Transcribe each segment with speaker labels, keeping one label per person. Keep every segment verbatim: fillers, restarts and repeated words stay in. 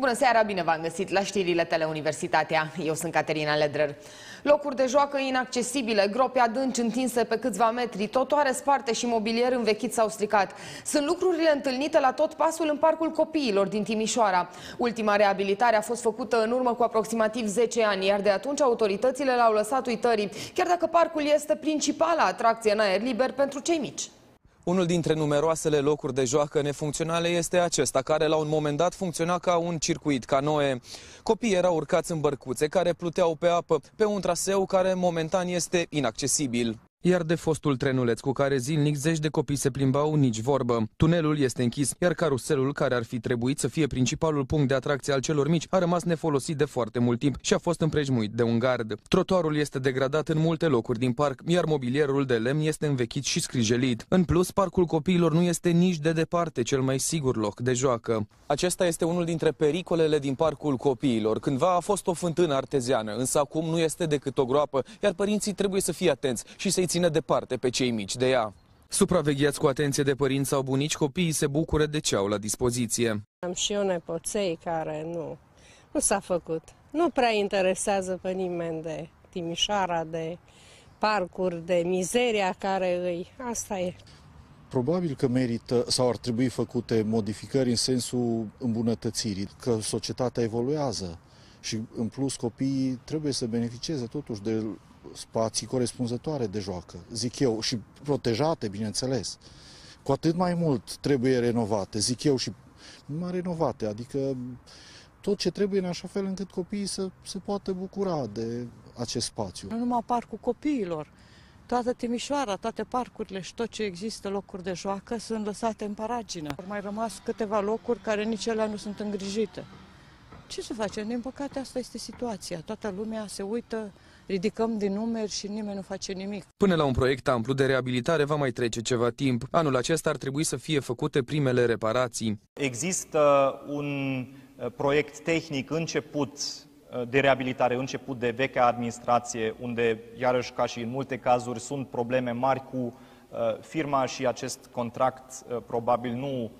Speaker 1: Bună seara, bine v-am găsit la știrile Teleuniversitatea. Eu sunt Caterina Ledrer. Locuri de joacă inaccesibile, gropi adânci întinse pe câțiva metri, totoare sparte și mobilier învechit sau stricat. Sunt lucrurile întâlnite la tot pasul în Parcul Copiilor din Timișoara. Ultima reabilitare a fost făcută în urmă cu aproximativ zece ani, iar de atunci autoritățile l-au lăsat uitării, chiar dacă parcul este principala atracție în aer liber pentru cei mici.
Speaker 2: Unul dintre numeroasele locuri de joacă nefuncționale este acesta, care la un moment dat funcționa ca un circuit canoe. Copiii erau urcați în bărcuțe care pluteau pe apă, pe un traseu care momentan este inaccesibil. Iar de fostul trenuleț cu care zilnic zeci de copii se plimbau, nici vorbă. Tunelul este închis, iar caruselul, care ar fi trebuit să fie principalul punct de atracție al celor mici, a rămas nefolosit de foarte mult timp și a fost împrejmuit de un gard. Trotuarul este degradat în multe locuri din parc, iar mobilierul de lemn este învechit și scrijelit. În plus, Parcul Copiilor nu este nici de departe cel mai sigur loc de joacă. Acesta este unul dintre pericolele din Parcul Copiilor. Cândva a fost o fântână arteziană, însă acum nu este decât o groapă, iar părinții trebuie să fie atenți și să-i țină departe pe cei mici de ea. Supravegheați cu atenție de părinți sau bunici, copiii se bucură de ce au la dispoziție.
Speaker 3: Am și eu nepoței care nu, nu s-a făcut. Nu prea interesează pe nimeni de Timișoara, de parcuri, de mizeria care îi... Asta e.
Speaker 4: Probabil că merită sau ar trebui făcute modificări în sensul îmbunătățirii, că societatea evoluează și în plus copiii trebuie să beneficieze totuși de spații corespunzătoare de joacă, zic eu, și protejate, bineînțeles. Cu atât mai mult trebuie renovate, zic eu, și numai renovate, adică tot ce trebuie în așa fel încât copiii să se poată bucura de acest spațiu.
Speaker 5: Nu numai Parcul Copiilor, toată Timișoara, toate parcurile și tot ce există locuri de joacă sunt lăsate în paragină. Au mai rămas câteva locuri care nici ele nu sunt îngrijite. Ce să facem? Din păcate asta este situația. Toată lumea se uită, ridicăm din numeri și nimeni nu face nimic. Până
Speaker 2: la un proiect amplu de reabilitare va mai trece ceva timp. Anul acesta ar trebui să fie făcute primele reparații.
Speaker 6: Există un proiect tehnic început de reabilitare, început de vechea administrație, unde, iarăși, ca și în multe cazuri, sunt probleme mari cu firma și acest contract probabil nu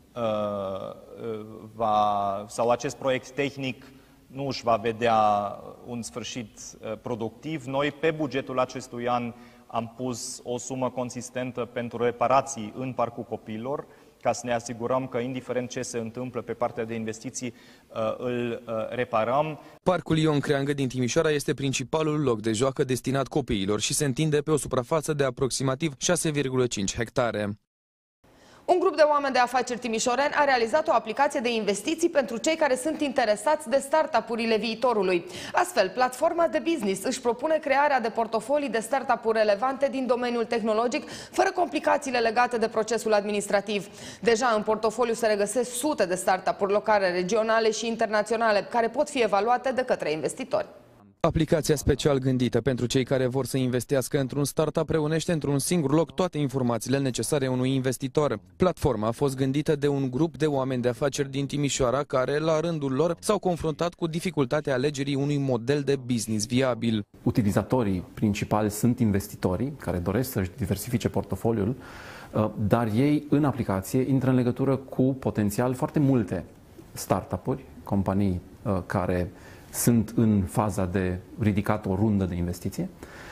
Speaker 6: va, sau acest proiect tehnic nu își va vedea un sfârșit productiv. Noi, pe bugetul acestui an, am pus o sumă consistentă pentru reparații în Parcul Copiilor, ca să ne asigurăm că, indiferent ce se întâmplă pe partea de investiții, îl reparăm.
Speaker 2: Parcul Ion Creangă din Timișoara este principalul loc de joacă destinat copiilor și se întinde pe o suprafață de aproximativ șase virgulă cinci hectare.
Speaker 1: Un grup de oameni de afaceri timișoreni a realizat o aplicație de investiții pentru cei care sunt interesați de startup-urile viitorului. Astfel, platforma de business își propune crearea de portofolii de startup-uri relevante din domeniul tehnologic, fără complicațiile legate de procesul administrativ. Deja în portofoliu se regăsesc sute de startup-uri locale, regionale și internaționale, care pot fi evaluate de către investitori.
Speaker 2: Aplicația special gândită pentru cei care vor să investească într-un startup reunește într-un singur loc toate informațiile necesare unui investitor. Platforma a fost gândită de un grup de oameni de afaceri din Timișoara care, la rândul lor, s-au confruntat cu dificultatea alegerii unui model de business viabil.
Speaker 7: Utilizatorii principali sunt investitorii care doresc să-și diversifice portofoliul, dar ei în aplicație intră în legătură cu potențial foarte multe startup-uri, companii care sunt în faza de ridicat o rundă de investiție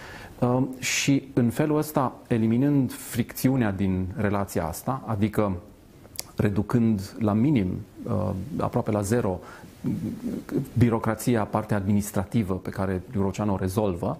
Speaker 7: și în felul ăsta, eliminând fricțiunea din relația asta, adică reducând la minim, aproape la zero, birocrația, partea administrativă pe care Eurocean o rezolvă,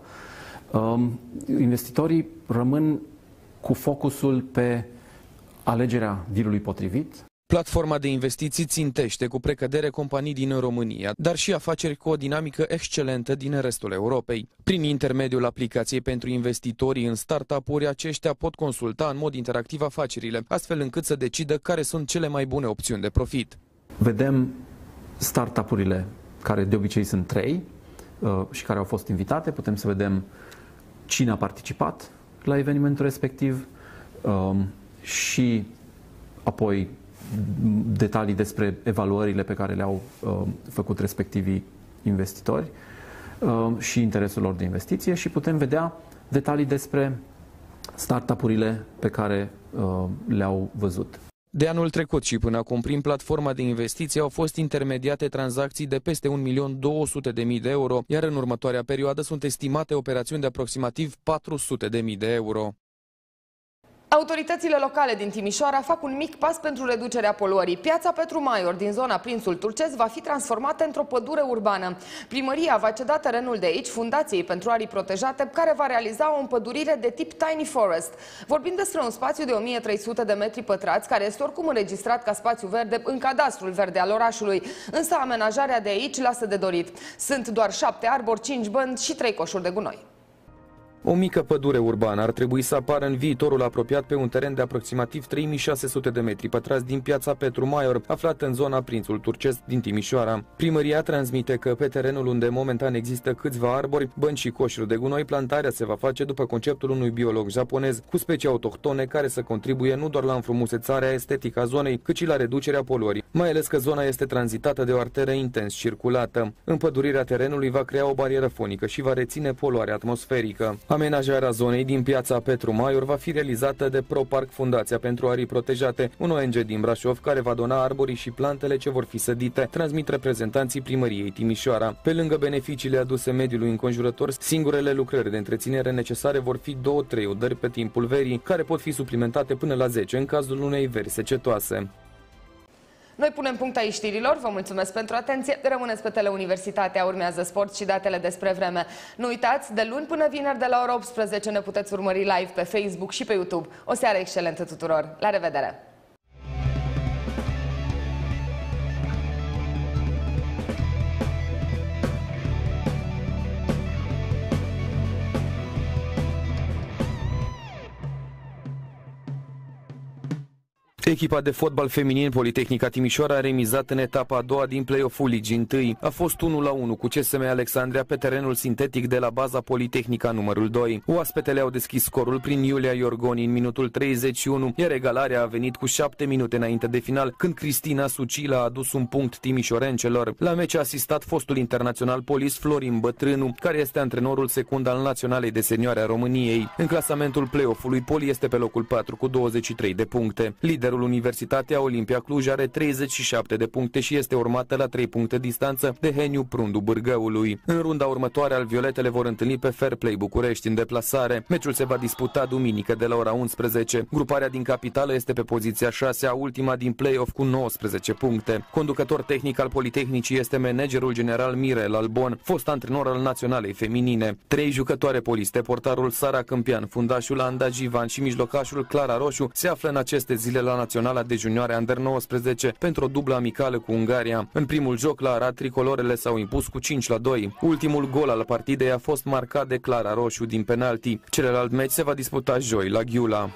Speaker 7: investitorii rămân cu focusul pe alegerea deal-ului potrivit.
Speaker 2: Platforma de investiții țintește cu precădere companii din România, dar și afaceri cu o dinamică excelentă din restul Europei. Prin intermediul aplicației pentru investitorii în startup-uri, aceștia pot consulta în mod interactiv afacerile, astfel încât să decidă care sunt cele mai bune opțiuni de profit.
Speaker 7: Vedem startup-urile, care de obicei sunt trei și care au fost invitate, putem să vedem cine a participat la evenimentul respectiv și apoi detalii despre evaluările pe care le-au uh, făcut respectivii investitori uh, și interesul lor de investiție și putem vedea detalii despre startup-urile pe care uh, le-au văzut.
Speaker 2: De anul trecut și până acum, prin platforma de investiții au fost intermediate tranzacții de peste un milion două sute de mii de euro, iar în următoarea perioadă sunt estimate operațiuni de aproximativ patru sute de mii de euro.
Speaker 1: Autoritățile locale din Timișoara fac un mic pas pentru reducerea poluării. Piața Petru Maior din zona Prințul Turcesc va fi transformată într-o pădure urbană. Primăria va ceda terenul de aici Fundației pentru Arii Protejate, care va realiza o împădurire de tip Tiny Forest. Vorbim despre un spațiu de o mie trei sute de metri pătrați, care este oricum înregistrat ca spațiu verde în cadastrul verde al orașului. Însă amenajarea de aici lasă de dorit. Sunt doar șapte arbori, cinci bănci și trei coșuri de gunoi.
Speaker 2: O mică pădure urbană ar trebui să apară în viitorul apropiat pe un teren de aproximativ trei mii șase sute de metri pătrați din piața Petru Maior, aflată în zona Prințul Turcesc din Timișoara. Primăria transmite că pe terenul unde momentan există câțiva arbori, bănci și coșuri de gunoi, plantarea se va face după conceptul unui biolog japonez cu specii autohtone care să contribuie nu doar la înfrumusețarea estetică a zonei, cât și la reducerea poluării, mai ales că zona este tranzitată de o arteră intens circulată. Împădurirea terenului va crea o barieră fonică și va reține poluarea atmosferică. Amenajarea zonei din piața Petru Maior va fi realizată de ProPark Fundația pentru Arii Protejate, un O N G din Brașov care va dona arborii și plantele ce vor fi sădite, transmit reprezentanții Primăriei Timișoara. Pe lângă beneficiile aduse mediului înconjurător, singurele lucrări de întreținere necesare vor fi două-trei udări pe timpul verii, care pot fi suplimentate până la zece în cazul unei veri secetoase.
Speaker 1: Noi punem punct aici știrilor, vă mulțumesc pentru atenție, rămâneți pe Teleuniversitatea, urmează sport și datele despre vreme. Nu uitați, de luni până vineri de la ora optsprezece ne puteți urmări live pe Facebook și pe YouTube. O seară excelentă tuturor, la revedere!
Speaker 2: Echipa de fotbal feminin Politehnica Timișoara a remizat în etapa a doua din play-off-ul Ligii întâi. A fost unu la unu cu C S M Alexandria pe terenul sintetic de la baza Politehnica numărul doi. Oaspetele au deschis scorul prin Iulia Iorgoni în minutul treizeci și unu, iar egalarea a venit cu șapte minute înainte de final, când Cristina Sucila a adus un punct timișorencelor. La meci a asistat fostul internațional polis Florin Bătrânu, care este antrenorul secund al Naționalei de Senioare a României. În clasamentul play-off-ului, Poli este pe locul patru cu douăzeci și trei de puncte. Liderul Universitatea Olimpia Cluj are treizeci și șapte de puncte și este urmată la trei puncte distanță de Heniu Prundu Bârgăului. În runda următoare, alvioletele vor întâlni pe Fair Play București în deplasare. Meciul se va disputa duminică de la ora unsprezece. Gruparea din capitală este pe poziția șasea, ultima din play-off cu nouăsprezece puncte. Conducător tehnic al Politehnicii este managerul general Mirel Albon, fost antrenor al Naționalei Feminine. Trei jucătoare poliste, portarul Sara Câmpian, fundașul Anda Givan și mijlocașul Clara Roșu, se află în aceste zile la Naționala de Junioare Under nouăsprezece pentru o dublă amicală cu Ungaria. În primul joc la Arad, tricolorele s-au impus cu cinci la doi. Ultimul gol al partidei a fost marcat de Clara Roșu din penalti. Celălalt meci se va disputa joi la Ghiula.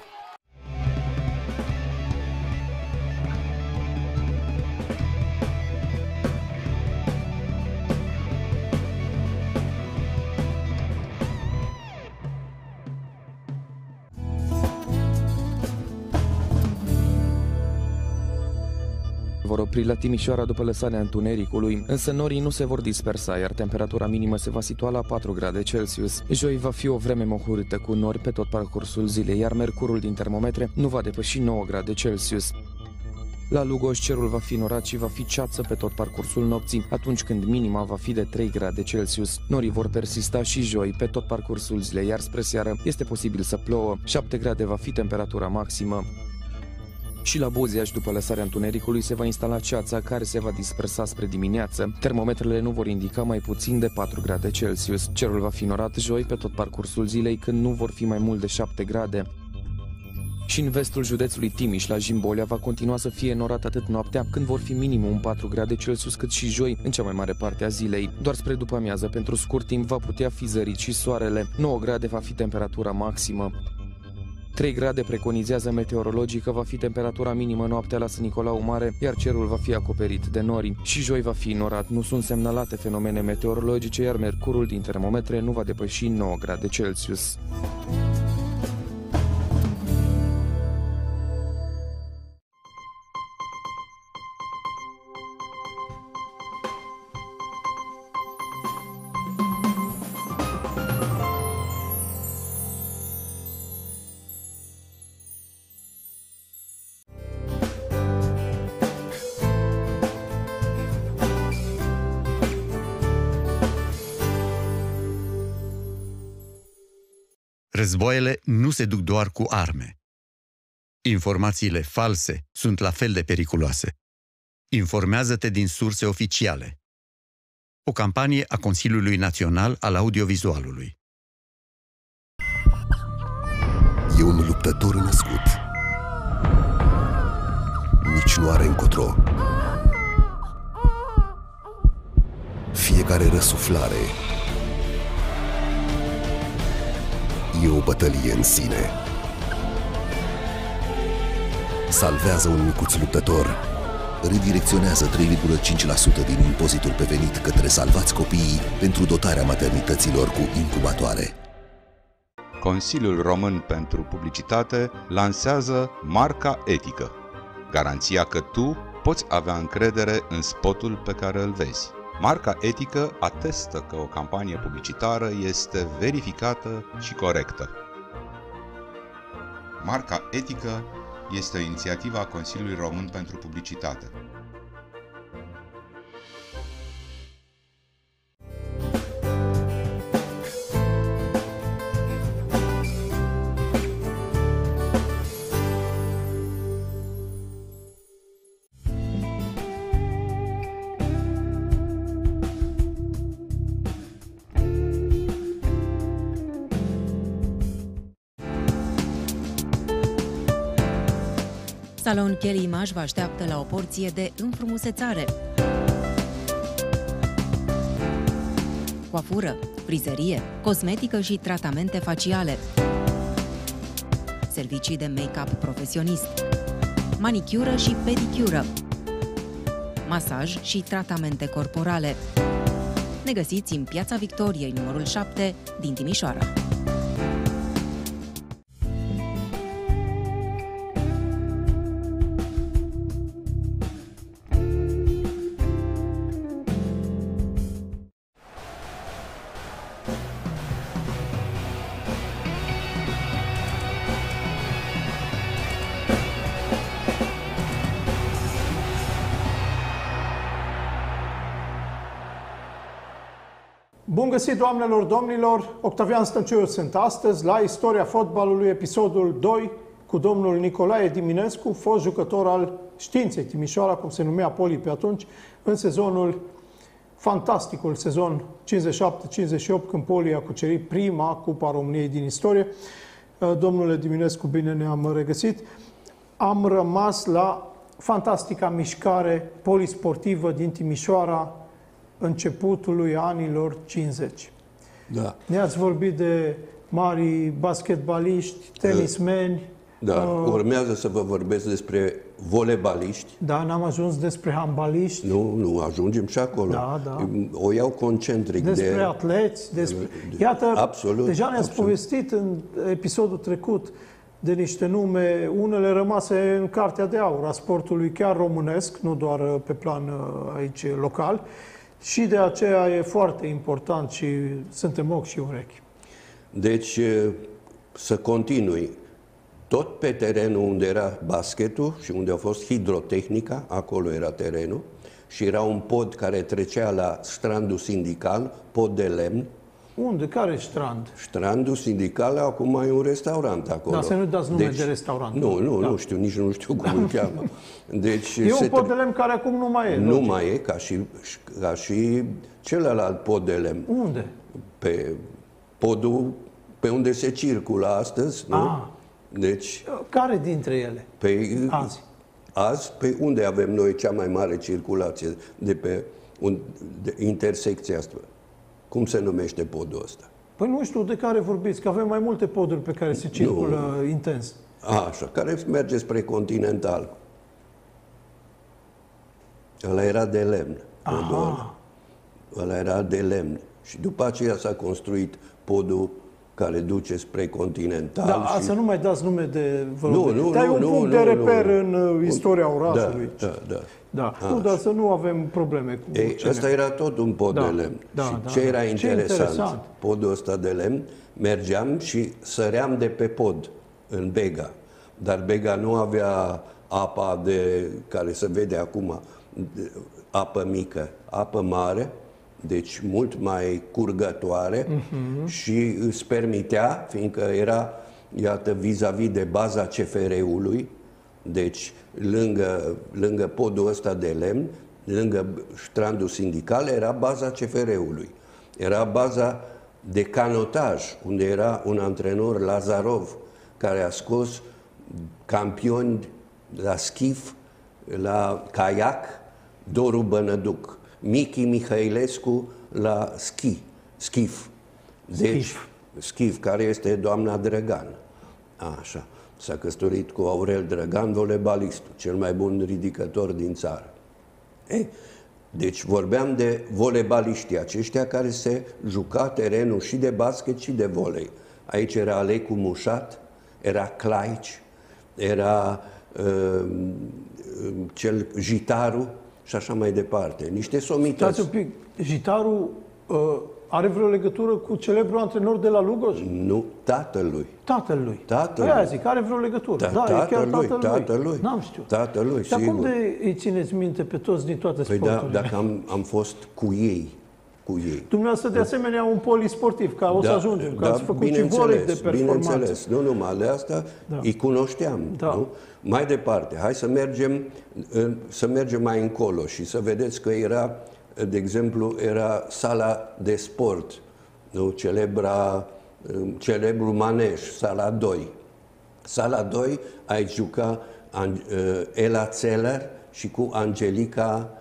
Speaker 2: Vor opri la Timișoara după lăsarea întunericului, însă norii nu se vor dispersa, iar temperatura minimă se va situa la patru grade Celsius. Joi va fi o vreme mohorâtă cu nori pe tot parcursul zilei, iar mercurul din termometre nu va depăși nouă grade Celsius. La Lugoj cerul va fi norat și va fi ceață pe tot parcursul nopții, atunci când minima va fi de trei grade Celsius. Norii vor persista și joi pe tot parcursul zilei, iar spre seară este posibil să plouă. șapte grade va fi temperatura maximă. Și la Boziaș, după lăsarea întunericului, se va instala ceața care se va dispersa spre dimineață. Termometrele nu vor indica mai puțin de patru grade Celsius. Cerul va fi norat joi pe tot parcursul zilei, când nu vor fi mai mult de șapte grade. Și în vestul județului Timiș, la Jimbolia, va continua să fie norat atât noaptea, când vor fi minimum patru grade Celsius, cât și joi, în cea mai mare parte a zilei. Doar spre după amiază, pentru scurt timp, va putea fi zărit și soarele. nouă grade va fi temperatura maximă. trei grade preconizează meteorologii că va fi temperatura minimă noaptea la Sân Nicolau Mare, iar cerul va fi acoperit de nori. Și joi va fi norat. Nu sunt semnalate fenomene meteorologice, iar mercurul din termometre nu va depăși nouă grade Celsius.
Speaker 8: Războaiele nu se duc doar cu arme. Informațiile false sunt la fel de periculoase. Informează-te din surse oficiale. O campanie a Consiliului Național al Audiovizualului.
Speaker 9: E un luptător născut. Nici nu are încotro. Fiecare răsuflare e o bătălie în sine. Salvează un micuț luptător. Redirecționează trei virgulă cinci la sută din impozitul pe venit către Salvați Copiii pentru dotarea maternităților cu incubatoare.
Speaker 10: Consiliul Român pentru Publicitate lansează Marca Etică, garanția că tu poți avea încredere în spotul pe care îl vezi. Marca Etică atestă că o campanie publicitară este verificată și corectă. Marca Etică este o inițiativă a Consiliului Român pentru Publicitate.
Speaker 11: Salon Kelly Image vă așteaptă la o porție de înfrumusețare. Coafură, frizerie, cosmetică și tratamente faciale. Servicii de make-up profesionist. Manicură și pedicură. Masaj și tratamente corporale. Ne găsiți în Piața Victoriei, numărul șapte, din Timișoara.
Speaker 12: Bun găsit, doamnelor, domnilor! Octavian Stănciu sunt astăzi la Istoria Fotbalului, episodul doi, cu domnul Nicolae Diminescu, fost jucător al Științei Timișoara, cum se numea Poli pe atunci, în sezonul, fantasticul sezon cincizeci și șapte cincizeci și opt, când Poli a cucerit prima Cupa României din istorie. Domnule Diminescu, bine ne-am regăsit. Am rămas la fantastica mișcare polisportivă din Timișoara, începutului anilor cincizeci.
Speaker 13: Da.
Speaker 12: Ne-ați vorbit de mari basketbaliști, tenismeni.
Speaker 13: Da, uh, urmează să vă vorbesc despre volebaliști.
Speaker 12: Da, n-am ajuns despre handbaliști.
Speaker 13: Nu, nu, ajungem și acolo.
Speaker 12: Da, da.
Speaker 13: O iau concentric.
Speaker 12: Despre
Speaker 13: de,
Speaker 12: atleți, despre... Iată,
Speaker 13: absolut,
Speaker 12: deja ne-ați absolut. povestit în episodul trecut de niște nume, unele rămase în Cartea de Aur a sportului chiar românesc, nu doar pe plan aici local. Și de aceea e foarte important și suntem ochi și urechi.
Speaker 13: Deci, să continui. Tot pe terenul unde era basketul și unde a fost hidrotehnica, acolo era terenul, și era un pod care trecea la strandul sindical, pod de lemn.
Speaker 12: Unde? Care strand?
Speaker 13: Strandul sindical, acum e un restaurant acolo.
Speaker 12: Da, să nu dați nume
Speaker 13: deci,
Speaker 12: de restaurant.
Speaker 13: Nu, nu,
Speaker 12: da.
Speaker 13: nu știu, nici nu știu cum îl cheamă. Deci,
Speaker 12: e un pod de lemn care acum nu mai e.
Speaker 13: Nu logic. mai e, ca și, ca și celălalt pod de lemn.
Speaker 12: Unde?
Speaker 13: Pe podul pe unde se circulă astăzi, nu?
Speaker 12: Ah.
Speaker 13: Deci,
Speaker 12: care dintre ele?
Speaker 13: Pe,
Speaker 12: azi.
Speaker 13: Azi, pe unde avem noi cea mai mare circulație de pe un, de intersecția asta? Cum se numește podul ăsta?
Speaker 12: Păi nu știu de care vorbiți, că avem mai multe poduri pe care se circulă nu. intens.
Speaker 13: A, așa, care merge spre Continental. Ăla era de lemn. Podul ăla. ăla era de lemn. Și după aceea s-a construit podul care duce spre Continental.
Speaker 12: Da,
Speaker 13: și...
Speaker 12: să nu mai dați nume de...
Speaker 13: Nu, nu,
Speaker 12: Dar e un
Speaker 13: nu,
Speaker 12: punct
Speaker 13: nu,
Speaker 12: de reper
Speaker 13: nu,
Speaker 12: în istoria orașului.
Speaker 13: Da, da, da.
Speaker 12: Da, nu, dar să nu avem probleme cu
Speaker 13: Ei, ăsta era tot un pod
Speaker 12: da,
Speaker 13: de lemn.
Speaker 12: Da,
Speaker 13: și
Speaker 12: da,
Speaker 13: ce era
Speaker 12: ce
Speaker 13: interesant,
Speaker 12: interesant,
Speaker 13: podul ăsta de lemn, mergeam și săream de pe pod în Bega. Dar Bega nu avea apa de care se vede acum, apă mică, apă mare, deci mult mai curgătoare uh-huh. și îți permitea, fiindcă era, iată, vis-a-vis de baza C F R-ului, deci lângă, lângă podul ăsta de lemn, lângă strandul sindical, era baza C F R-ului. Era baza de canotaj, unde era un antrenor, Lazarov, care a scos campioni la schif, la caiac, Doru Bănăduc, Michi Mihailescu la schi, schif. Deci, schif. Schif, care este doamna Drăgan. Așa. S-a căsătorit cu Aurel Drăgan, volebalistul, cel mai bun ridicător din țară. E, deci vorbeam de volebaliștii aceștia care se juca terenul și de basket și de volei. Aici era Alecu Mușat, era Claici, era uh, cel Jitaru și așa mai departe. Niște somități.
Speaker 12: Stați un pic, Jitaru uh, are vreo legătură cu celebrul antrenor de la Lugoj?
Speaker 13: Nu, tatălui.
Speaker 12: Tatălui.
Speaker 13: Tatălui.
Speaker 12: Aia zic, are vreo legătură.
Speaker 13: Da,
Speaker 12: da,
Speaker 13: tatălui,
Speaker 12: e chiar tatălui.
Speaker 13: tatălui.
Speaker 12: N-am știut.
Speaker 13: Tatălui,
Speaker 12: Dar
Speaker 13: sigur.
Speaker 12: cum de îi țineți minte pe toți din toate
Speaker 13: păi
Speaker 12: sporturile?
Speaker 13: Da, dacă am, am fost cu ei. Cu ei.
Speaker 12: Dumneavoastră, de asemenea, un polisportiv, ca o
Speaker 13: da,
Speaker 12: să ajungem, că
Speaker 13: da,
Speaker 12: ați făcut și volei de performanță.
Speaker 13: Bineînțeles, nu numai de asta, da. Îi cunoșteam. Da. Nu? Mai departe, hai să mergem, să mergem mai încolo și să vedeți că era, de exemplu, era sala de sport, nu? Celebra, celebrul manej, sala doi. Sala doi, aici juca Ela Zeller și cu Angelica,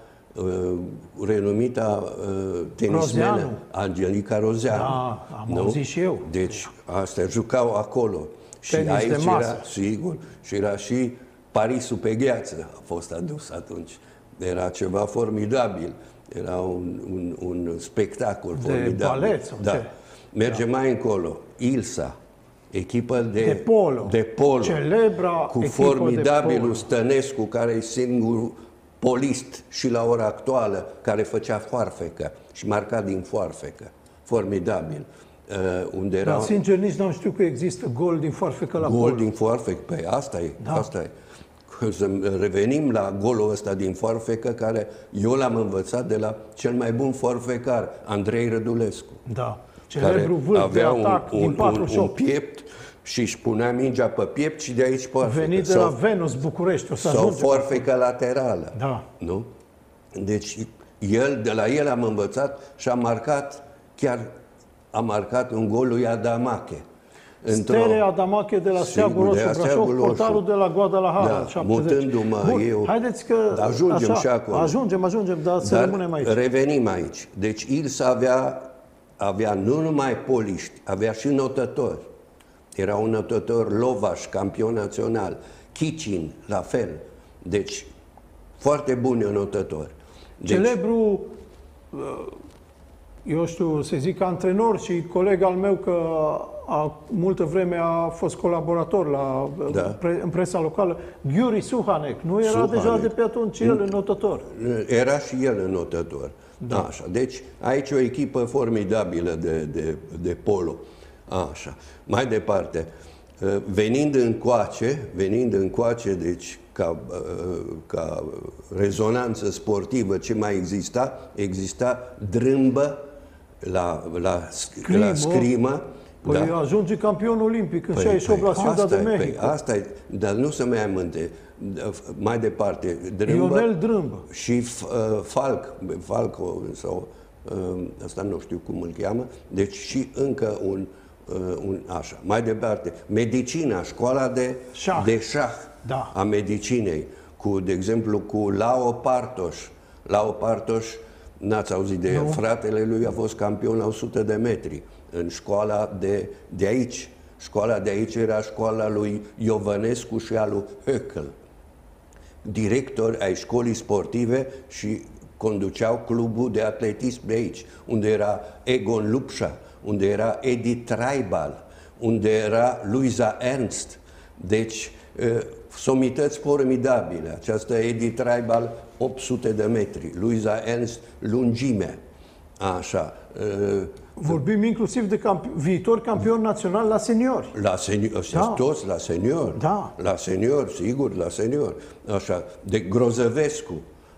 Speaker 13: renumita tenismenă, Angelica Rozeanu.
Speaker 12: Da, am nu? auzit și eu.
Speaker 13: Deci, astea jucau acolo.
Speaker 12: Tenis
Speaker 13: și aici
Speaker 12: de masă.
Speaker 13: era, sigur, și era și Parisul pe gheață, a fost adus atunci. Era ceva formidabil. Era un, un, un spectacol
Speaker 12: de
Speaker 13: formidabil.
Speaker 12: Balet, sau
Speaker 13: da.
Speaker 12: ce?
Speaker 13: Mergem da. mai încolo. Ilsa, echipă de,
Speaker 12: de polo.
Speaker 13: De polo.
Speaker 12: Celebra
Speaker 13: cu formidabilul Stănescu, care e singurul polist și la ora actuală, care făcea foarfecă și marca din foarfecă. Formidabil. Uh, unde era...
Speaker 12: Dar, sincer, nici n-am știut că există gol din foarfecă la
Speaker 13: gol
Speaker 12: polo.
Speaker 13: Gol din foarfecă, păi asta e,
Speaker 12: da. asta e.
Speaker 13: Să revenim la golul ăsta din foarfecă, care eu l-am învățat de la cel mai bun foarfecar, Andrei Rădulescu.
Speaker 12: Da. Celebrul vârf de atac
Speaker 13: un,
Speaker 12: din
Speaker 13: un,
Speaker 12: patruzeci și opt.
Speaker 13: Un piept și își punea mingea pe piept și de aici foarfecă.
Speaker 12: Venit de
Speaker 13: sau,
Speaker 12: la Venus, București. O să
Speaker 13: sau foarfecă laterală.
Speaker 12: Da.
Speaker 13: Nu? Deci el, de la el am învățat și a marcat, chiar a marcat un gol lui Adamache.
Speaker 12: Stere Adamache de la Steagul Roșu Brașov, portarul de la Guadalajara.
Speaker 13: Da, mutându-mă eu...
Speaker 12: Haideți că...
Speaker 13: Ajungem
Speaker 12: așa,
Speaker 13: și acolo.
Speaker 12: Ajungem, ajungem, dar, dar să rămânem aici.
Speaker 13: Revenim aici. Deci Ilsa avea, avea nu numai poliști, avea și notători. Era un notător Lovaș, campion național. Chicin, la fel. Deci, foarte buni notători. Deci,
Speaker 12: Celebru, eu știu, să zic, antrenor și coleg al meu, că a, multă vreme a fost colaborator la,
Speaker 13: da.
Speaker 12: pre, în presa locală, Ghiuri Suhanek. Nu era
Speaker 13: Suhanek.
Speaker 12: deja de pe atunci el înnotător?
Speaker 13: Era și el înnotător. Da. Așa. Deci, aici o echipă formidabilă de, de, de polo. Așa. Mai departe, venind încoace, venind încoace, deci ca, ca rezonanță sportivă, ce mai exista? Exista drâmbă la, la,
Speaker 12: Scrimă.
Speaker 13: la scrimă.
Speaker 12: Păi da. Ajunge campion olimpic în păi, șaizeci și opt păi, la Ciudad de Mexico.
Speaker 13: Păi, asta e, dar nu se mai amânte. Mai departe, Drâmbă,
Speaker 12: Ionel Drâmbă.
Speaker 13: Și uh, Falc, Falco, sau uh, asta nu știu cum îl cheamă, deci și încă un, uh, un așa. Mai departe, medicina, școala de șah, de șah
Speaker 12: da.
Speaker 13: a medicinei, cu, de exemplu, cu Lao Partoș. Lao Partoș, n-ați auzit de el, fratele lui a fost campion la o sută de metri în școala de, de aici. Școala de aici era școala lui Iovănescu și a lui Höckel. Directori ai școlii sportive și conduceau clubul de atletism de aici, unde era Egon Lupșa, unde era Edi Traibal, unde era Luisa Ernst. Deci, somități formidabile. Această Edi Traibal, opt sute de metri. Luisa Ernst, lungime. Așa.
Speaker 12: Vorbim inclusiv de campi viitor campion național la seniori.
Speaker 13: La seniori, da. Toți la seniori.
Speaker 12: Da.
Speaker 13: La seniori, sigur, la seniori. Așa. De Grozăvescu,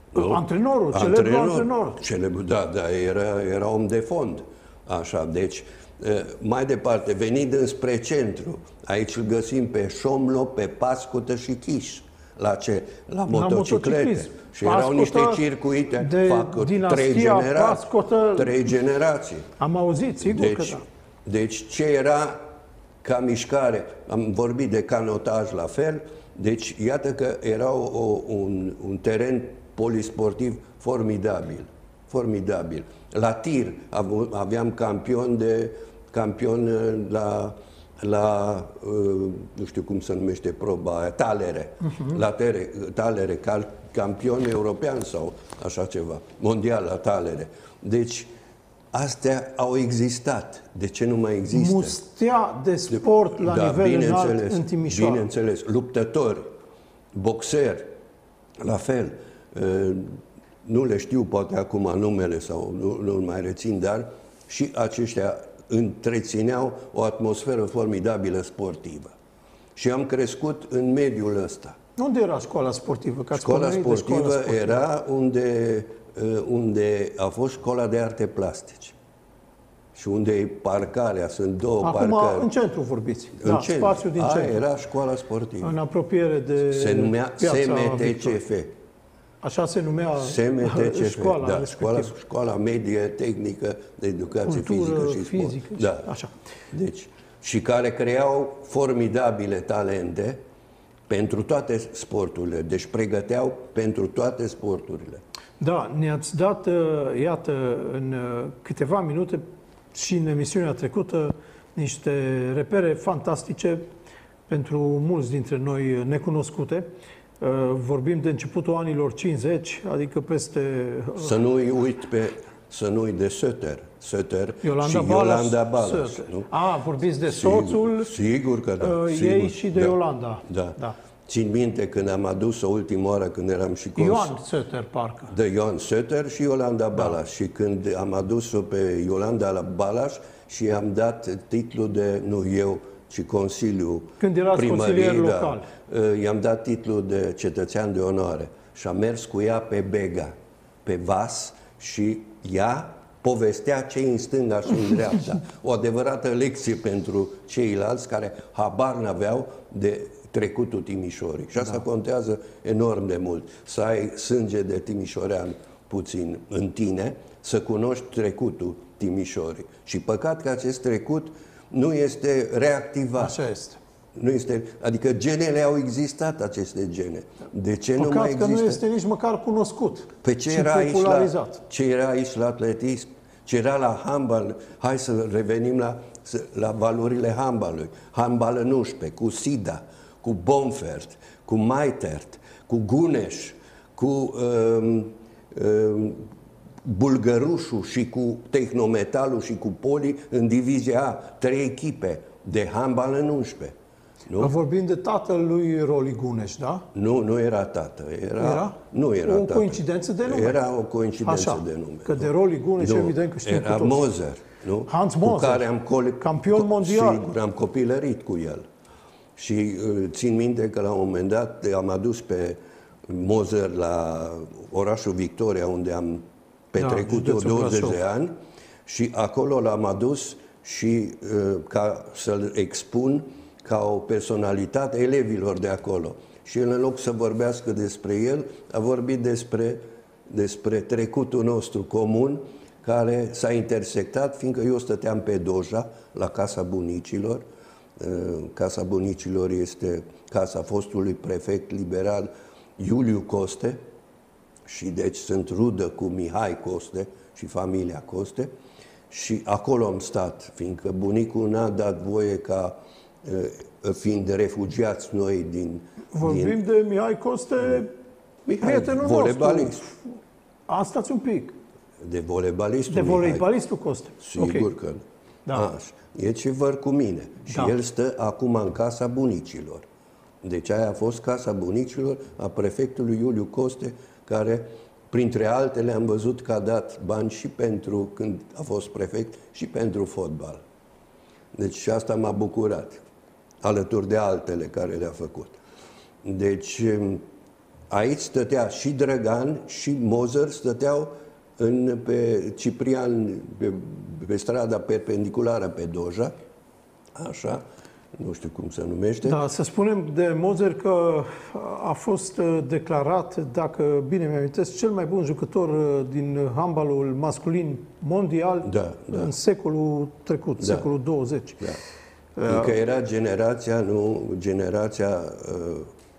Speaker 12: Nu? Antrenorul, celebrul antrenor.
Speaker 13: Celebru, da, da, era, era om de fond. Așa, deci, mai departe, venind înspre centru, aici îl găsim pe Șomlo, pe Pascută și Chiș. La ce? La motociclete. Și Pascută, erau niște circuite,
Speaker 12: de
Speaker 13: fac trei generații.
Speaker 12: Pascută,
Speaker 13: trei generații.
Speaker 12: Am auzit, sigur
Speaker 13: deci,
Speaker 12: că da.
Speaker 13: Deci ce era ca mișcare? Am vorbit de canotaj la fel. Deci iată că era o, un, un teren polisportiv formidabil. Formidabil. La tir aveam campion de campion la la, nu știu cum se numește proba aia, talere, uh-huh. la tere, talere, cal, campion european sau așa ceva, mondial la talere. Deci, astea au existat. De ce nu mai există?
Speaker 12: Mustea de sport de, la da, nivel înalt în Timișoara.
Speaker 13: Bineînțeles, luptători, boxeri, la fel. Nu le știu poate acum numele sau nu, nu mai rețin, dar și aceștia întrețineau o atmosferă formidabilă sportivă. Și am crescut în mediul ăsta.
Speaker 12: Unde era școala sportivă? Că
Speaker 13: școala sportivă, școala sportivă era unde, unde a fost școala de arte plastice. Și unde e parcarea, sunt două
Speaker 12: Acum,
Speaker 13: parcări.
Speaker 12: Acum în centru vorbiți.
Speaker 13: În
Speaker 12: da,
Speaker 13: centru.
Speaker 12: Spațiul din
Speaker 13: A,
Speaker 12: centru.
Speaker 13: era școala sportivă.
Speaker 12: În apropiere de
Speaker 13: se numea S M T C F.
Speaker 12: Așa se numea
Speaker 13: S M T C F,
Speaker 12: școala,
Speaker 13: da, școala, școala medie tehnică de educație
Speaker 12: Cultură,
Speaker 13: fizică și sport.
Speaker 12: Fizică,
Speaker 13: da.
Speaker 12: Așa.
Speaker 13: Deci, și care creau formidabile talente pentru toate sporturile. Deci pregăteau pentru toate sporturile.
Speaker 12: Da, ne-ați dat, iată, în câteva minute și în emisiunea trecută niște repere fantastice pentru mulți dintre noi necunoscute. Vorbim de începutul anilor cincizeci, adică peste...
Speaker 13: Să nu-i uit pe... Să nu uit de Söter. Söter
Speaker 12: Iolanda
Speaker 13: și
Speaker 12: Balas,
Speaker 13: Iolanda Balas. Nu?
Speaker 12: A, vorbiți de soțul
Speaker 13: sigur, sigur că da.
Speaker 12: ei
Speaker 13: sigur,
Speaker 12: și de
Speaker 13: da,
Speaker 12: Iolanda.
Speaker 13: Da.
Speaker 12: da.
Speaker 13: Țin minte când am adus-o ultima oară, când eram și... Cons...
Speaker 12: Ioan Söter, parcă.
Speaker 13: De Ioan Söter și Iolanda da. Balas. Și când am adus-o pe Iolanda Balas și am dat titlul de, nu eu, ci Consiliul
Speaker 12: Când erați consilier
Speaker 13: da,
Speaker 12: local.
Speaker 13: I-am dat titlul de cetățean de onoare și am mers cu ea pe Bega, pe vas, și ea povestea ce în stânga și în dreapta. O adevărată lecție pentru ceilalți care habar n-aveau de trecutul Timișorii. Și asta da. contează enorm de mult. Să ai sânge de timișorean puțin în tine, să cunoști trecutul Timișorii. Și păcat că acest trecut nu este reactivat.
Speaker 12: Așa este.
Speaker 13: Nu este, adică genele au existat, aceste gene. De ce
Speaker 12: Păcat
Speaker 13: nu mai există?
Speaker 12: că nu este nici măcar cunoscut.
Speaker 13: Pe ce era, aici la, ce era aici la atletism? Ce era la handbal? Hai să revenim la, la valorile handbalului. Handbal în unsprezece, cu Sida, cu Bonfert, cu Maitert, cu Guneș, cu um, um, Bulgărușul și cu Tehnometalul și cu Poli în divizia A. Trei echipe de handbal în unsprezece. Nu?
Speaker 12: Vorbim de tatăl lui Roli Guneș, da?
Speaker 13: Nu, nu era tată. Era,
Speaker 12: era?
Speaker 13: Nu era
Speaker 12: o
Speaker 13: tată.
Speaker 12: coincidență de nume.
Speaker 13: Era o coincidență
Speaker 12: Așa,
Speaker 13: de nume.
Speaker 12: Că de Roli Guneș, nu. evident că știm
Speaker 13: era
Speaker 12: cu toți.
Speaker 13: Moser, nu?
Speaker 12: Hans
Speaker 13: Cu
Speaker 12: Moser,
Speaker 13: care am col-
Speaker 12: campion mondial.
Speaker 13: Sigur, am copilărit cu el. Și uh, țin minte că la un moment dat am adus pe Moser la orașul Victoria, unde am petrecut da, douăzeci de ani, și acolo l-am adus și uh, ca să-l expun ca o personalitate elevilor de acolo. Și el, în loc să vorbească despre el, a vorbit despre, despre trecutul nostru comun, care s-a intersectat, fiindcă eu stăteam pe Doja, la Casa Bunicilor. Casa Bunicilor este casa fostului prefect liberal Iuliu Coste, și deci sunt rudă cu Mihai Coste și familia Coste. Și acolo am stat, fiindcă bunicul n-a dat voie ca, fiind refugiați noi din...
Speaker 12: Vorbim
Speaker 13: din...
Speaker 12: de Mihai Coste,
Speaker 13: Mihai,
Speaker 12: prietenul
Speaker 13: voleibalist.
Speaker 12: nostru. A, stați un pic.
Speaker 13: De voleibalistul
Speaker 12: De voleibalistul Coste.
Speaker 13: Sigur okay. că
Speaker 12: da.
Speaker 13: Așa. E ceva cu mine. Și da. el stă acum în Casa Bunicilor. Deci aia a fost Casa Bunicilor a prefectului Iuliu Coste, care, printre altele, am văzut că a dat bani și pentru, când a fost prefect, și pentru fotbal. Deci și asta m-a bucurat, alături de altele care le-a făcut. Deci Aici stătea și Drăgan și Moser, stăteau în, pe Ciprian, pe, pe strada perpendiculară pe Doja, așa, nu știu cum se numește.
Speaker 12: Da, să spunem de Moser că a fost declarat, dacă bine mi-amintesc, cel mai bun jucător din handbalul masculin mondial
Speaker 13: da, da.
Speaker 12: în secolul trecut, da. secolul douăzeci.
Speaker 13: Da. Adică era generația, nu, generația uh,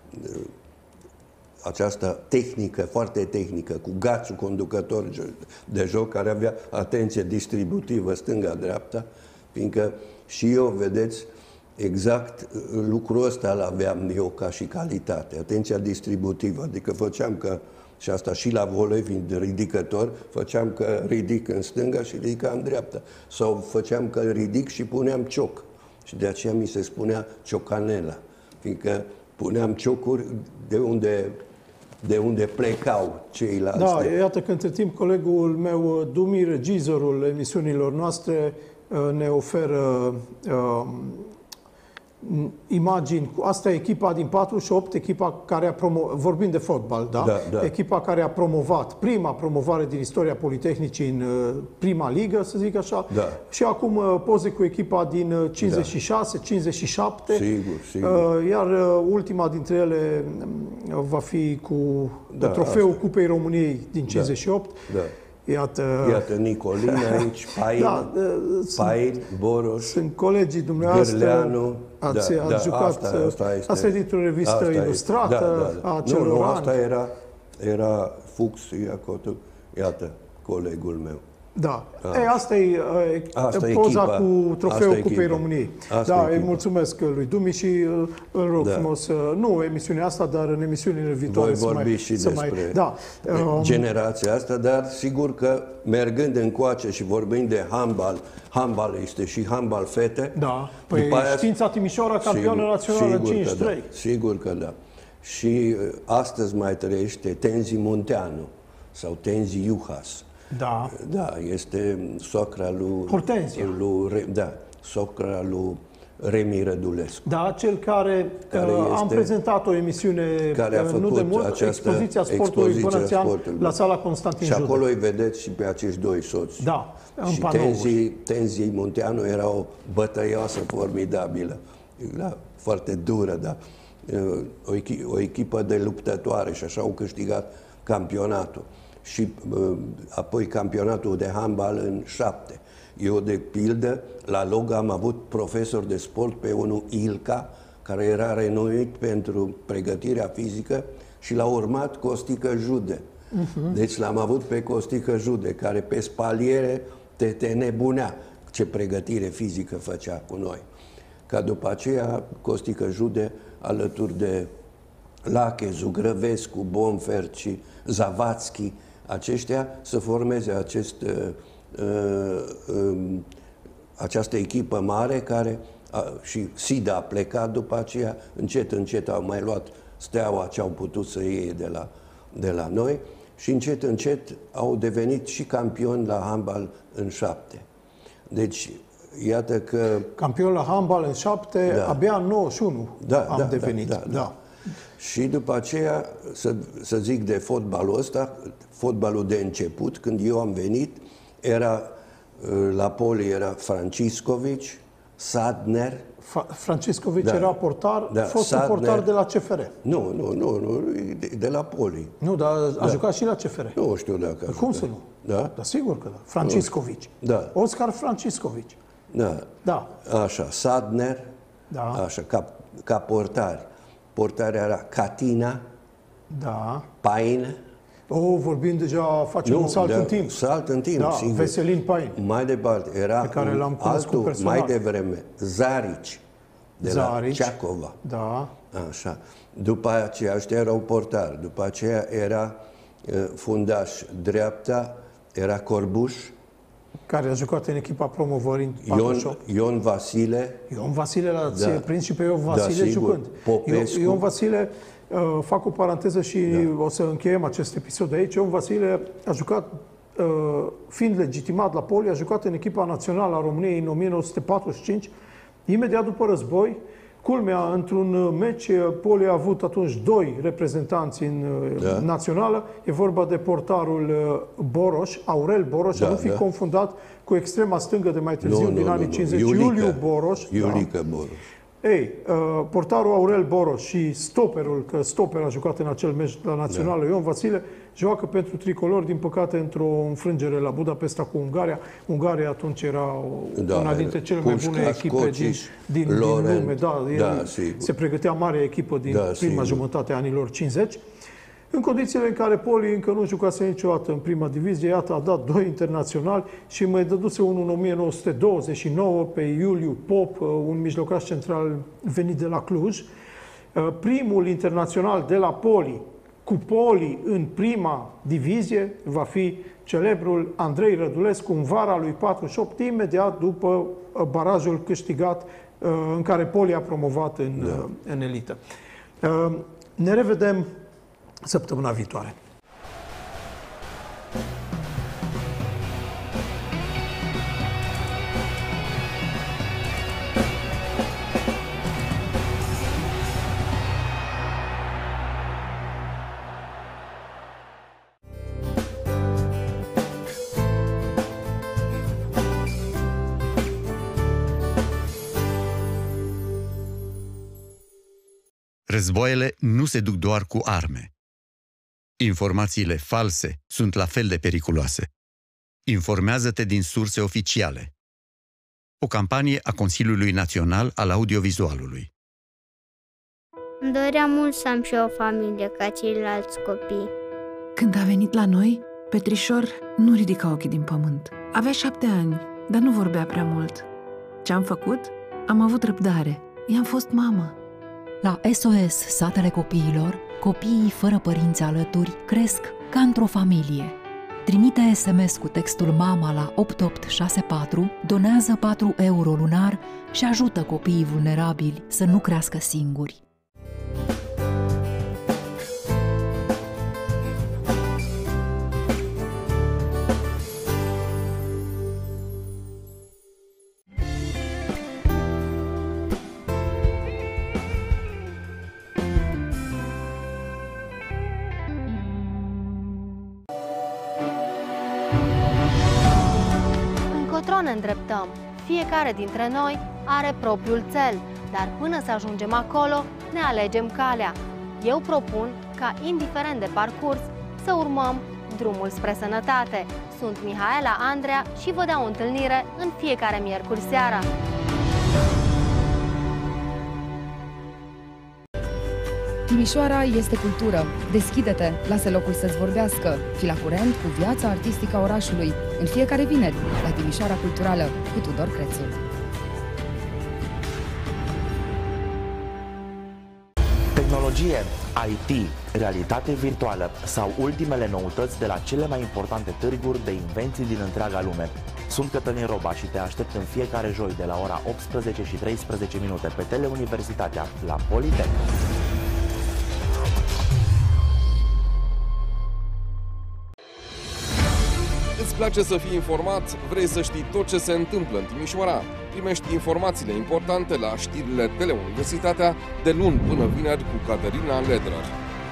Speaker 13: aceasta tehnică, foarte tehnică, cu Gațu, conducător de joc, care avea atenție distributivă stânga-dreapta, fiindcă și eu, vedeți, exact lucrul ăsta l-aveam eu ca și calitate, atenția distributivă, adică făceam că, și asta și la volei, fiind ridicător, făceam că ridic în stânga și ridicam în dreapta, sau făceam că ridic și puneam cioc. Și de aceea mi se spunea ciocanela, fiindcă puneam ciocuri de unde, de unde plecau ceilalți.
Speaker 12: Da, iată că între timp colegul meu, Dumi, regizorul emisiunilor noastre, ne oferă uh, imagini. Asta e echipa din patruzeci și opt, echipa care a promovat, vorbim de fotbal, da?
Speaker 13: Da, da?
Speaker 12: Echipa care a promovat, prima promovare din istoria Politehnicii în uh, prima ligă, să zic așa.
Speaker 13: Da.
Speaker 12: Și acum uh, poze cu echipa din uh, cincizeci și șase, da. cincizeci și șapte.
Speaker 13: Sigur, sigur.
Speaker 12: Uh, iar uh, ultima dintre ele uh, va fi cu
Speaker 13: da,
Speaker 12: trofeul
Speaker 13: asta.
Speaker 12: Cupei României din cincizeci și opt.
Speaker 13: Da.
Speaker 12: Iată,
Speaker 13: Iată Nicolina aici, Pain,
Speaker 12: da,
Speaker 13: Pain, Boros,
Speaker 12: sunt colegii dumneavoastră.
Speaker 13: Gârleanu.
Speaker 12: Ați,
Speaker 13: da,
Speaker 12: ați
Speaker 13: da,
Speaker 12: jucat,
Speaker 13: asta, asta este,
Speaker 12: asta e dintr-o revistă
Speaker 13: asta
Speaker 12: ilustrată
Speaker 13: da, da, da.
Speaker 12: a celor
Speaker 13: Nu, nu,
Speaker 12: ani.
Speaker 13: asta era, era Fuchs, Iacotu, iată, colegul meu.
Speaker 12: Da.
Speaker 13: A.
Speaker 12: E, asta e,
Speaker 13: asta
Speaker 12: e poza
Speaker 13: echipa.
Speaker 12: cu trofeul
Speaker 13: Asta
Speaker 12: Cupei
Speaker 13: echipa.
Speaker 12: României.
Speaker 13: Asta
Speaker 12: Da,
Speaker 13: e
Speaker 12: îi mulțumesc lui Dumi și îl rog
Speaker 13: da.
Speaker 12: frumos, nu emisiunea asta, dar în emisiunile viitoare
Speaker 13: Voi
Speaker 12: să
Speaker 13: vorbi
Speaker 12: mai,
Speaker 13: și
Speaker 12: să
Speaker 13: despre
Speaker 12: mai, da.
Speaker 13: generația asta, dar sigur că mergând încoace și vorbind de handbal, handbal este și handbal fete.
Speaker 12: Da, păi
Speaker 13: aia,
Speaker 12: Știința Timișoara, campioană națională în cincizeci și trei.
Speaker 13: Da, sigur că da. Și astăzi mai trăiește Tenzi Munteanu sau Tenzi Iuhas.
Speaker 12: Da.
Speaker 13: Da, este socra lui...
Speaker 12: Hortenzia.
Speaker 13: Lui, da, socra lui Remi Rădulescu.
Speaker 12: Da, cel care, care uh, am prezentat o emisiune
Speaker 13: care a
Speaker 12: uh,
Speaker 13: făcut
Speaker 12: nu de mult, expoziția sportului Bănățean la sala Constantin
Speaker 13: Și
Speaker 12: Judec.
Speaker 13: acolo îi vedeți și pe acești doi soți.
Speaker 12: Da, în
Speaker 13: și
Speaker 12: panouri.
Speaker 13: Tenzi, Tenzi Munteanu era o bătăioasă formidabilă, da, foarte dură, da. O, echi, o echipă de luptătoare și așa au câștigat campionatul. Și uh, apoi campionatul de handbal în șapte. Eu, de pildă, la Log am avut profesor de sport pe unul Ilca, care era renuit pentru pregătirea fizică, și l-a urmat Costică Jude. Uh-huh. Deci l-am avut pe Costică Jude, care pe spaliere te, te nebunea ce pregătire fizică făcea cu noi. Ca după aceea Costică Jude, alături de Lache, Zugrăvescu, Bonfert și Zavatski, aceștia să formeze acest, uh, uh, această echipă mare care uh, și Sida a plecat după aceea, încet, încet au mai luat Steaua ce au putut să iei de la, de la noi și încet, încet au devenit și campioni la handbal în șapte. Deci, iată că...
Speaker 12: Campion la handbal în șapte, da. Abia în nouăzeci și unu
Speaker 13: da,
Speaker 12: am
Speaker 13: da,
Speaker 12: devenit.
Speaker 13: Da, da,
Speaker 12: da.
Speaker 13: Da. Și după aceea, să, să zic de fotbalul ăsta, fotbalul de început, când eu am venit, era la Poli era Franciscovici, Sadner.
Speaker 12: Franciscovici da. Era portar,
Speaker 13: da,
Speaker 12: fostul
Speaker 13: Sadner.
Speaker 12: Portar de la C F R.
Speaker 13: Nu, nu, nu, nu de, de la Poli.
Speaker 12: Nu, dar a
Speaker 13: da.
Speaker 12: Jucat și la C F R.
Speaker 13: Nu știu dacă a
Speaker 12: Cum
Speaker 13: jucat.
Speaker 12: să nu?
Speaker 13: Da?
Speaker 12: Da, sigur că da. Franciscovici.
Speaker 13: Da.
Speaker 12: Oscar Franciscovici.
Speaker 13: Da.
Speaker 12: Da.
Speaker 13: Așa, Sadner,
Speaker 12: da.
Speaker 13: Așa, ca, ca portari. Portarea era Catina,
Speaker 12: da.
Speaker 13: Pain.
Speaker 12: O, vorbim deja, facem
Speaker 13: nu,
Speaker 12: un salt
Speaker 13: de,
Speaker 12: în timp.
Speaker 13: Salt în timp,
Speaker 12: da,
Speaker 13: sigur.
Speaker 12: Veselin Pain.
Speaker 13: Mai departe, era
Speaker 12: pe care l-am
Speaker 13: altul,
Speaker 12: personal.
Speaker 13: mai devreme, Zarici, de
Speaker 12: Zarici.
Speaker 13: la Ceacova.
Speaker 12: Da.
Speaker 13: Așa. După aceea, ăștia erau portari. După aceea era uh, fundaș dreapta, era Corbuș.
Speaker 12: Care a jucat în echipa promovării în patruzeci și opt.
Speaker 13: Ion, Ion Vasile.
Speaker 12: Ion Vasile l-a
Speaker 13: da.
Speaker 12: prins și pe Ion Vasile
Speaker 13: da,
Speaker 12: jucând.
Speaker 13: Popescu.
Speaker 12: Ion Vasile, uh, fac o paranteză și da. O să încheiem acest episod aici. Ion Vasile a jucat, uh, fiind legitimat la Poli, a jucat în echipa națională a României în o mie nouă sute patruzeci și cinci, imediat după război, Culmea, într-un meci, Poli a avut atunci doi reprezentanți în da. națională. E vorba de portarul Boroș, Aurel Boroș, da, să nu fi da. confundat cu extrema stângă de mai târziu, nu, din nu, anii nu, cincizeci, Iulica, Iuliu Boroș.
Speaker 13: Iulica
Speaker 12: da.
Speaker 13: Boroș.
Speaker 12: Ei, portarul Aurel Boroș și stoperul, că stoper a jucat în acel meci la națională, da. Ion Vasile, joacă pentru tricolor, din păcate, într-o înfrângere la Budapesta cu Ungaria. Ungaria atunci era da, una dintre cele mai bune echipe din, din, din lume. Da, da, se pregătea mare echipă din da, prima sigur. jumătate a anilor cincizeci. În condițiile în care Poli încă nu jucase niciodată în prima divizie, iată, a dat doi internaționali și mai dăduse unul în o mie nouă sute douăzeci și nouă pe Iuliu Pop, un mijlocaș central venit de la Cluj. Primul internațional de la Poli, cu Poli în prima divizie, va fi celebrul Andrei Rădulescu în vara lui patruzeci și opt, imediat după barajul câștigat în care Poli a promovat în, da. în elită. Ne revedem săptămâna viitoare.
Speaker 8: Războaiele nu se duc doar cu arme. Informațiile false sunt la fel de periculoase. Informează-te din surse oficiale. O campanie a Consiliului Național al Audiovizualului.
Speaker 14: Îmi doream mult să am și o familie ca ceilalți copii.
Speaker 15: Când a venit la noi, Petrișor nu ridica ochii din pământ. Avea șapte ani, dar nu vorbea prea mult. Ce-am făcut? Am avut răbdare. I-am fost mamă.
Speaker 16: La S O S, satele copiilor, copiii fără părinți alături cresc ca într-o familie. Trimite S M S cu textul MAMA la opt opt șase patru, donează patru euro lunar și ajută copiii vulnerabili să nu crească singuri.
Speaker 17: Ne îndreptăm. Fiecare dintre noi are propriul cel, dar până să ajungem acolo, ne alegem calea. Eu propun ca, indiferent de parcurs, să urmăm drumul spre sănătate. Sunt Mihaela Andrea și vă dau o întâlnire în fiecare miercuri seara.
Speaker 1: Timișoara este cultură. Deschide-te, lasă locul să-ți vorbească. Fii la curent cu viața artistică a orașului. În fiecare vineri, la Timișoara Culturală, cu Tudor Crețu.
Speaker 18: Tehnologie, I T, realitate virtuală sau ultimele noutăți de la cele mai importante târguri de invenții din întreaga lume. Sunt Cătălin Roba și te aștept în fiecare joi de la ora optsprezece și treisprezece minute pe Teleuniversitatea la Politec.
Speaker 19: Îți place să fii informat? Vrei să știi tot ce se întâmplă în Timișoara? Primești informațiile importante la știrile Teleuniversitatea de luni până vineri cu Caterina Ledrer.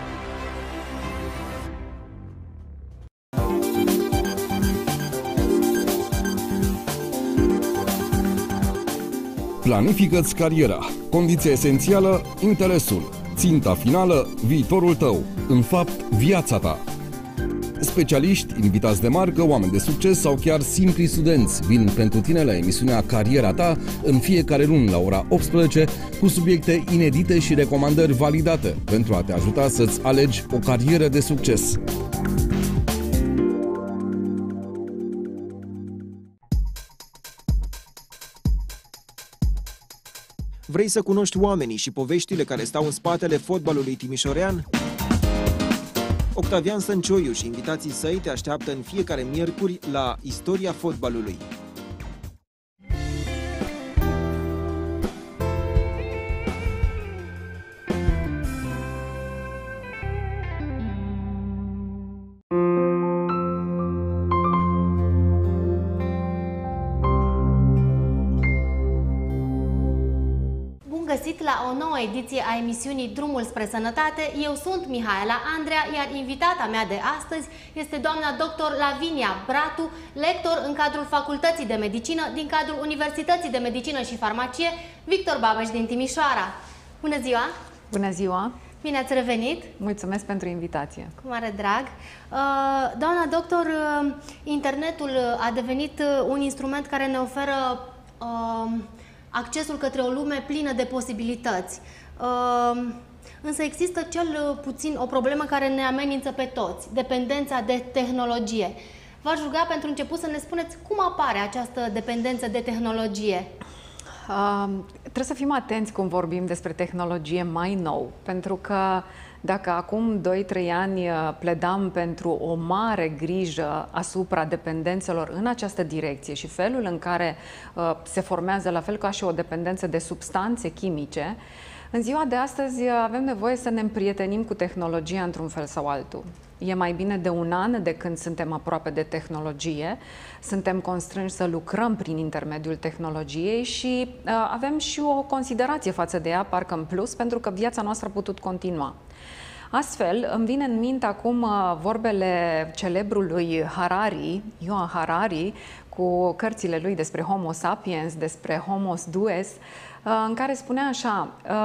Speaker 19: Planifică-ți cariera. Condiția esențială, interesul. Ținta finală, viitorul tău. În fapt, viața ta. Specialiști, invitați de marcă, oameni de succes sau chiar simpli studenți vin pentru tine la emisiunea Cariera ta în fiecare luni la ora optsprezece cu subiecte inedite și recomandări validate pentru a te ajuta să-ți alegi o carieră de succes.
Speaker 20: Vrei să cunoști oamenii și poveștile care stau în spatele fotbalului timișorean? Octavian Stăncioiu și invitații săi te așteaptă în fiecare miercuri la Istoria fotbalului.
Speaker 17: găsit la o nouă ediție a emisiunii Drumul spre Sănătate. Eu sunt Mihaela Andrea, iar invitata mea de astăzi este doamna doctor Lavinia Bratu, lector în cadrul Facultății de Medicină din cadrul Universității de Medicină și Farmacie Victor Babeș din Timișoara. Bună ziua!
Speaker 21: Bună ziua!
Speaker 17: Bine ați revenit!
Speaker 21: Mulțumesc pentru invitație!
Speaker 17: Cu mare drag! Doamna doctor, internetul a devenit un instrument care ne oferă accesul către o lume plină de posibilități. Însă există cel puțin o problemă care ne amenință pe toți, dependența de tehnologie. V-aș ruga pentru început să ne spuneți cum apare această dependență de tehnologie.
Speaker 21: Uh, trebuie să fim atenți cum vorbim despre tehnologie mai nou, pentru că dacă acum doi trei ani pledam pentru o mare grijă asupra dependențelor în această direcție și felul în care uh, se formează, la fel ca și o dependență de substanțe chimice, în ziua de astăzi avem nevoie să ne împrietenim cu tehnologia într-un fel sau altul. E mai bine de un an de când suntem aproape de tehnologie, suntem constrânși să lucrăm prin intermediul tehnologiei și uh, avem și o considerație față de ea, parcă în plus, pentru că viața noastră a putut continua. Astfel, îmi vine în minte acum uh, vorbele celebrului Harari, Ioan Harari, cu cărțile lui despre Homo sapiens, despre Homo Deus, în care spunea așa,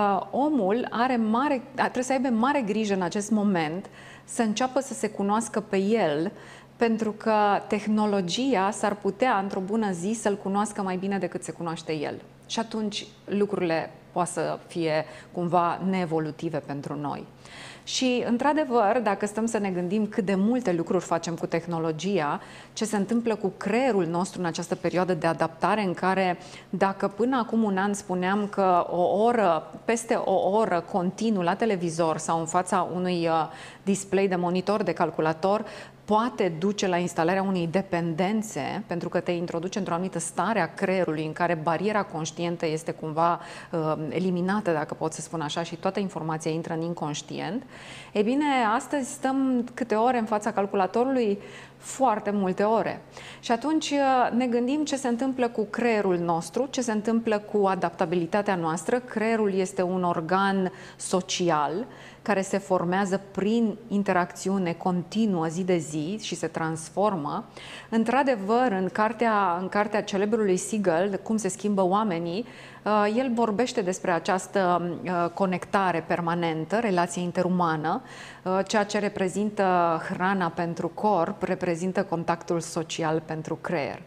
Speaker 21: omul are mare, trebuie să aibă mare grijă în acest moment să înceapă să se cunoască pe el, pentru că tehnologia s-ar putea, într-o bună zi, să-l cunoască mai bine decât se cunoaște el. Și atunci lucrurile poate să fie cumva neevolutive pentru noi. Și, într-adevăr, dacă stăm să ne gândim cât de multe lucruri facem cu tehnologia, ce se întâmplă cu creierul nostru în această perioadă de adaptare în care, dacă până acum un an spuneam că o oră, peste o oră continuu la televizor sau în fața unui display de monitor, de calculator, poate duce la instalarea unei dependențe, pentru că te introduce într-o anumită stare a creierului în care bariera conștientă este cumva uh, eliminată, dacă pot să spun așa, și toată informația intră în inconștient. Ei bine, astăzi stăm câte ore în fața calculatorului? Foarte multe ore. Și atunci ne gândim ce se întâmplă cu creierul nostru, ce se întâmplă cu adaptabilitatea noastră. Creierul este un organ social care se formează prin interacțiune continuă zi de zi și se transformă. Într-adevăr, în cartea, în cartea celebrului Siegel, Cum se schimbă oamenii, el vorbește despre această conectare permanentă, relație interumană, ceea ce reprezintă hrana pentru corp, reprezintă contactul social pentru creier.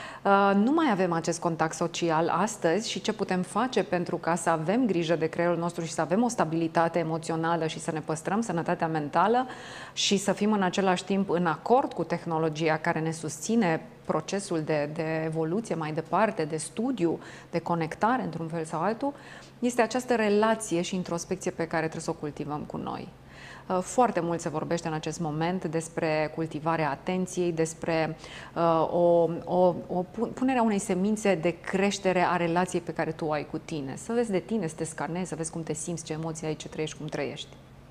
Speaker 21: Nu mai avem acest contact social astăzi și ce putem face pentru ca să avem grijă de creierul nostru și să avem o stabilitate emoțională și să ne păstrăm sănătatea mentală și să fim în același timp în acord cu tehnologia care ne susține procesul de, de evoluție mai departe, de studiu, de conectare într-un fel sau altul, este această relație și introspecție pe care trebuie să o cultivăm cu noi. Foarte mult se vorbește în acest moment despre cultivarea atenției, despre uh, o, o, o punerea unei semințe de creștere a relației pe care tu o ai cu tine. Să vezi de tine, să te scanezi, să vezi cum te simți, ce emoții ai, ce trăiești, cum trăiești.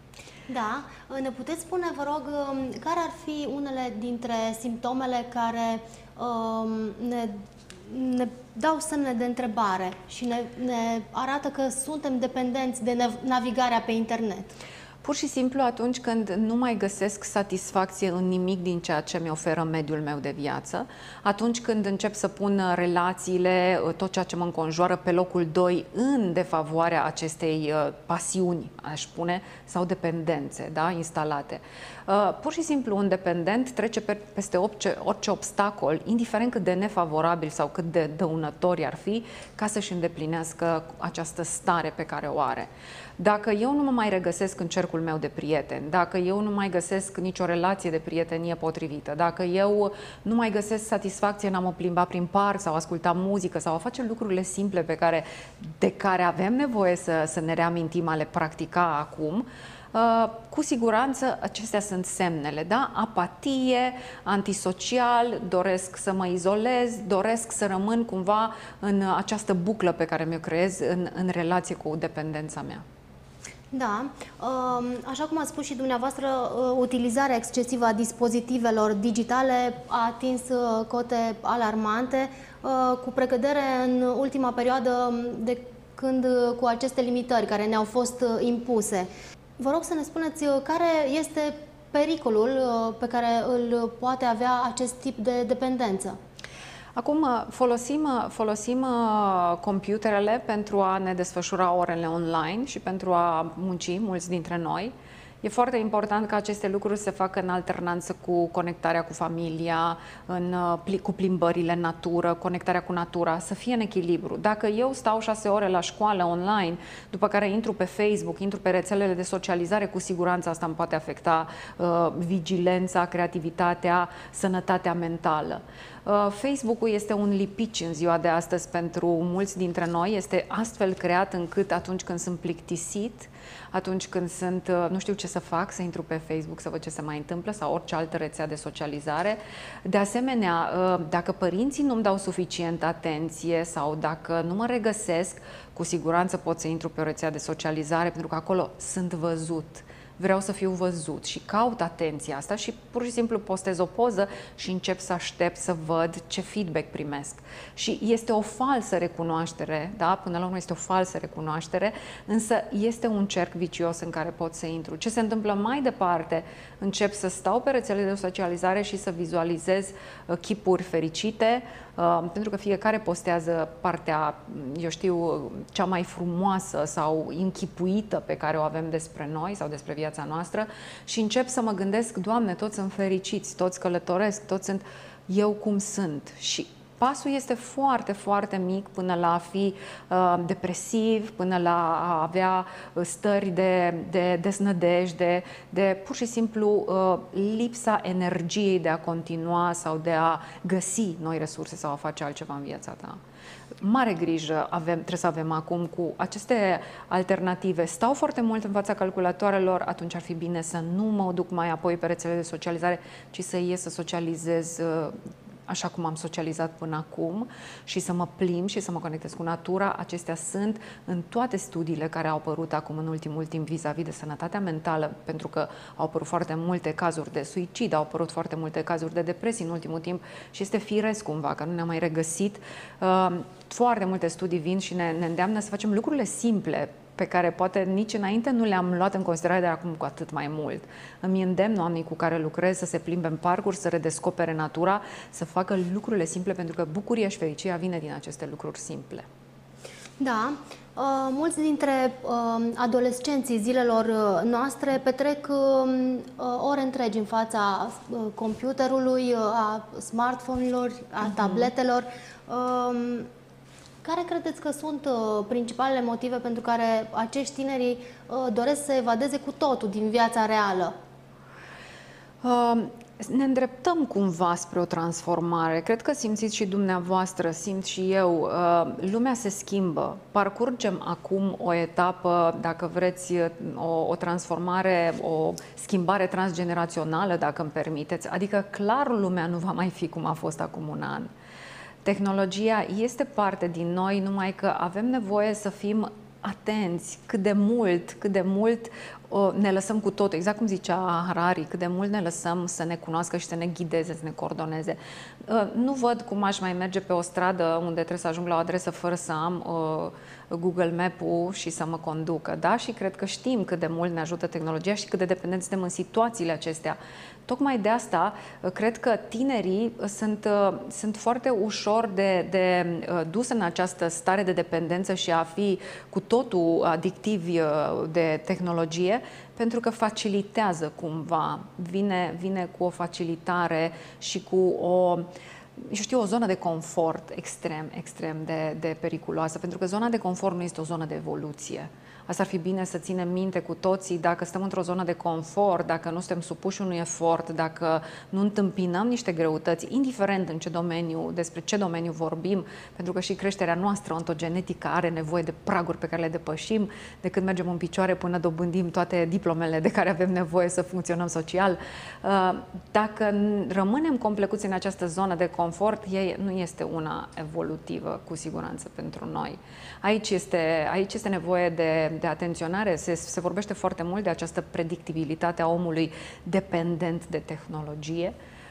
Speaker 17: Da, ne puteți spune, vă rog, care ar fi unele dintre simptomele care um, ne, ne dau semne de întrebare și ne, ne arată că suntem dependenți de navigarea pe internet?
Speaker 21: Pur și simplu atunci când nu mai găsesc satisfacție în nimic din ceea ce mi oferă mediul meu de viață, atunci când încep să pun relațiile, tot ceea ce mă înconjoară pe locul doi în defavoarea acestei pasiuni, aș spune, sau dependențe, da, instalate. Pur și simplu un dependent trece peste orice, orice obstacol, indiferent cât de nefavorabil sau cât de dăunători ar fi, ca să-și îndeplinească această stare pe care o are. Dacă eu nu mă mai regăsesc în cercul meu de prieteni, dacă eu nu mai găsesc nicio relație de prietenie potrivită, dacă eu nu mai găsesc satisfacție în a mă plimba prin parc sau asculta muzică sau a face lucrurile simple pe care, de care avem nevoie să, să ne reamintim a le practica acum, Uh, cu siguranță acestea sunt semnele, da? Apatie, antisocial, doresc să mă izolez, doresc să rămân cumva în această buclă pe care mi-o creez în, în relație cu dependența mea.
Speaker 17: Da, așa cum ați spus și dumneavoastră, utilizarea excesivă a dispozitivelor digitale a atins cote alarmante, cu precădere în ultima perioadă de când cu aceste limitări care ne-au fost impuse. Vă rog să ne spuneți care este pericolul pe care îl poate avea acest tip de dependență.
Speaker 21: Acum folosim, folosim computerele pentru a ne desfășura orele online și pentru a munci, mulți dintre noi. E foarte important ca aceste lucruri să se facă în alternanță cu conectarea cu familia, în, cu plimbările în natură, conectarea cu natura, să fie în echilibru. Dacă eu stau șase ore la școală online, după care intru pe Facebook, intru pe rețelele de socializare, cu siguranță asta îmi poate afecta uh, vigilența, creativitatea, sănătatea mentală. Uh, Facebook-ul este un lipici în ziua de astăzi pentru mulți dintre noi, este astfel creat încât atunci când sunt plictisit, atunci când sunt, nu știu ce să fac, să intru pe Facebook să văd ce se mai întâmplă sau orice altă rețea de socializare. De asemenea, dacă părinții nu-mi dau suficient atenție sau dacă nu mă regăsesc, cu siguranță pot să intru pe o rețea de socializare pentru că acolo sunt văzut. Vreau să fiu văzut și caut atenția asta și pur și simplu postez o poză și încep să aștept să văd ce feedback primesc. Și este o falsă recunoaștere, da? Până la urmă este o falsă recunoaștere, însă este un cerc vicios în care pot să intru. Ce se întâmplă mai departe? Încep să stau pe rețelele de socializare și să vizualizez chipuri fericite, pentru că fiecare postează partea, eu știu, cea mai frumoasă sau închipuită pe care o avem despre noi sau despre viața noastră și încep să mă gândesc, Doamne, toți sunt fericiți, toți călătoresc, toți sunt eu cum sunt. Și pasul este foarte, foarte mic până la a fi uh, depresiv, până la a avea stări de, de desnădejde, de pur și simplu uh, lipsa energiei de a continua sau de a găsi noi resurse sau a face altceva în viața ta. Mare grijă avem, trebuie să avem acum cu aceste alternative. Stau foarte mult în fața calculatoarelor, atunci ar fi bine să nu mă duc mai apoi pe rețelele de socializare, ci să ies să socializez uh, așa cum am socializat până acum și să mă plimb și să mă conectez cu natura. Acestea sunt în toate studiile care au apărut acum în ultimul timp vis-a-vis de sănătatea mentală, pentru că au apărut foarte multe cazuri de suicid, au apărut foarte multe cazuri de depresie în ultimul timp și este firesc cumva că nu ne-am mai regăsit. Foarte multe studii vin și ne, ne îndeamnă să facem lucrurile simple pe care poate nici înainte nu le-am luat în considerare, dar acum cu atât mai mult. Îmi îndemn oamenii cu care lucrez să se plimbe în parcuri, să redescopere natura, să facă lucrurile simple, pentru că bucuria și fericirea vine din aceste lucruri simple.
Speaker 17: Da, uh, mulți dintre uh, adolescenții zilelor noastre petrec uh, ore întregi în fața uh, computerului, uh, a smartphone-urilor, a uh-huh. tabletelor. Uh, Care credeți că sunt uh, principalele motive pentru care acești tineri uh, doresc să evadeze cu totul din viața reală?
Speaker 21: Uh, ne îndreptăm cumva spre o transformare. Cred că simțiți și dumneavoastră, simt și eu. Uh, lumea se schimbă. Parcurgem acum o etapă, dacă vreți, o, o transformare, o schimbare transgenerațională, dacă îmi permiteți. Adică clar lumea nu va mai fi cum a fost acum un an. Tehnologia este parte din noi, numai că avem nevoie să fim atenți cât de mult, cât de mult o, ne lăsăm cu totul, exact cum zicea Harari, cât de mult ne lăsăm să ne cunoască și să ne ghideze, să ne coordoneze. Nu văd cum aș mai merge pe o stradă unde trebuie să ajung la o adresă fără să am uh, Google Map-ul și să mă conducă. Da? Și cred că știm cât de mult ne ajută tehnologia și cât de dependenți suntem în situațiile acestea. Tocmai de asta, cred că tinerii sunt, sunt foarte ușor de, de dus în această stare de dependență și a fi cu totul adictivi de tehnologie, pentru că facilitează cumva, vine, vine cu o facilitare și cu o, eu știu, o zonă de confort extrem, extrem de, de periculoasă, pentru că zona de confort nu este o zonă de evoluție. Asta ar fi bine să ținem minte cu toții, dacă stăm într-o zonă de confort, dacă nu suntem supuși unui efort, dacă nu întâmpinăm niște greutăți, indiferent în ce domeniu, despre ce domeniu vorbim, pentru că și creșterea noastră ontogenetică are nevoie de praguri pe care le depășim, de când mergem în picioare până dobândim toate diplomele de care avem nevoie să funcționăm social. Dacă rămânem complecuți în această zonă de confort, ei nu este una evolutivă, cu siguranță, pentru noi. Aici este, aici este nevoie de, de atenționare. Se, se vorbește foarte mult de această predictibilitate a omului dependent de tehnologie.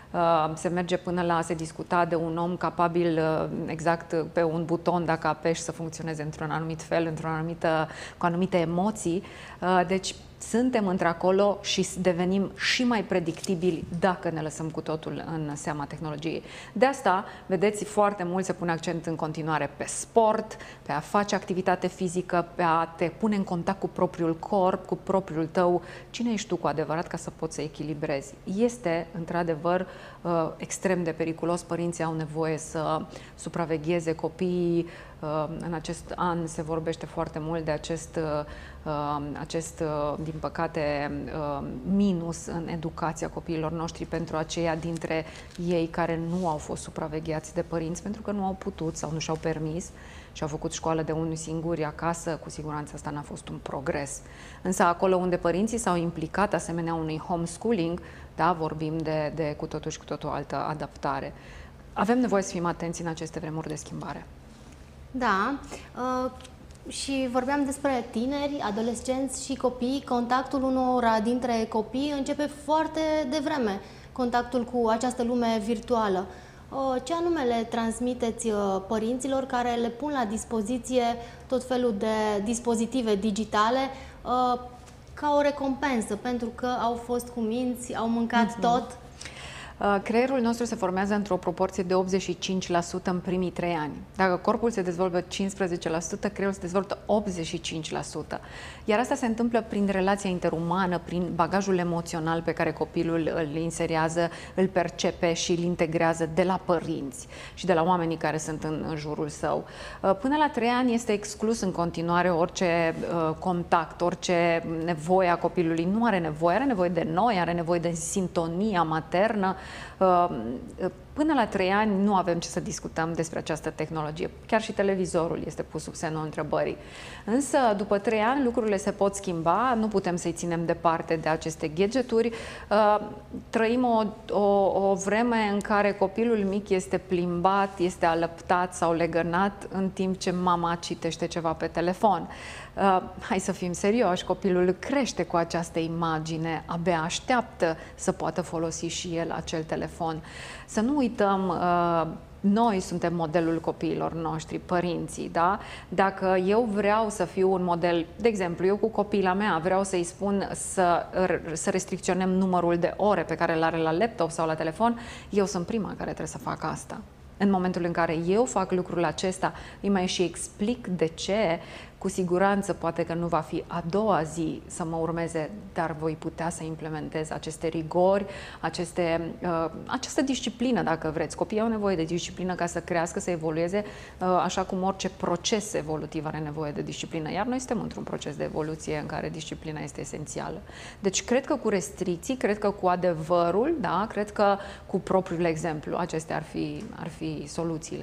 Speaker 21: Se merge până la a se discuta de un om capabil exact pe un buton, dacă apeși, să funcționeze într-un anumit fel, într-o anumită, cu anumite emoții. Deci suntem într-acolo și devenim și mai predictibili dacă ne lăsăm cu totul în seama tehnologiei. De asta, vedeți, foarte mult se pune accent în continuare pe sport, pe a face activitate fizică, pe a te pune în contact cu propriul corp, cu propriul tău. Cine ești tu cu adevărat ca să poți să echilibrezi? Este, într-adevăr, extrem de periculos. Părinții au nevoie să supravegheze copiii. În acest an se vorbește foarte mult de acest, acest din păcate, minus în educația copiilor noștri pentru aceia dintre ei care nu au fost supravegheați de părinți pentru că nu au putut sau nu și-au permis și au făcut școală de unii singuri acasă. Cu siguranță asta n-a fost un progres. Însă acolo unde părinții s-au implicat asemenea unui homeschooling, da, vorbim de, de cu totul și cu totul altă adaptare. Avem nevoie să fim atenți în aceste vremuri de schimbare.
Speaker 17: Da, uh, și vorbeam despre tineri, adolescenți și copii. Contactul unora dintre copii începe foarte devreme, contactul cu această lume virtuală. Uh, ce anume le transmiteți uh, părinților care le pun la dispoziție tot felul de dispozitive digitale uh, ca o recompensă, pentru că au fost cuminți, au mâncat uh-huh. tot?
Speaker 21: Creierul nostru se formează într-o proporție de optzeci și cinci la sută în primii trei ani. Dacă corpul se dezvoltă cincisprezece la sută, creierul se dezvoltă optzeci și cinci la sută. Iar asta se întâmplă prin relația interumană, prin bagajul emoțional pe care copilul îl inserează, îl percepe și îl integrează de la părinți și de la oamenii care sunt în, în jurul său. Până la trei ani este exclus în continuare orice uh, contact, orice nevoie a copilului. Nu are nevoie, are nevoie de noi, are nevoie de sintonia maternă. Până la trei ani nu avem ce să discutăm despre această tehnologie. Chiar și televizorul este pus sub semnul întrebării. Însă, după trei ani, lucrurile se pot schimba, nu putem să-i ținem departe de aceste gadgeturi. Trăim o, o, o vreme în care copilul mic este plimbat, este alăptat sau legănat în timp ce mama citește ceva pe telefon. Uh, hai să fim serioși, copilul crește cu această imagine, abia așteaptă să poată folosi și el acel telefon. Să nu uităm, uh, noi suntem modelul copiilor noștri, părinții, da? Dacă eu vreau să fiu un model, de exemplu, eu cu copila mea vreau să-i spun să, să restricționăm numărul de ore pe care îl are la laptop sau la telefon, eu sunt prima care trebuie să fac asta. În momentul în care eu fac lucrul acesta, îi mai și explic de ce, cu siguranță poate că nu va fi a doua zi să mă urmeze, dar voi putea să implementez aceste rigori, aceste, uh, această disciplină, dacă vreți. Copiii au nevoie de disciplină ca să crească, să evolueze, uh, așa cum orice proces evolutiv are nevoie de disciplină. Iar noi suntem într-un proces de evoluție în care disciplina este esențială. Deci cred că cu restricții, cred că cu adevărul, da, cred că cu propriul exemplu, acestea ar fi, ar fi soluțiile.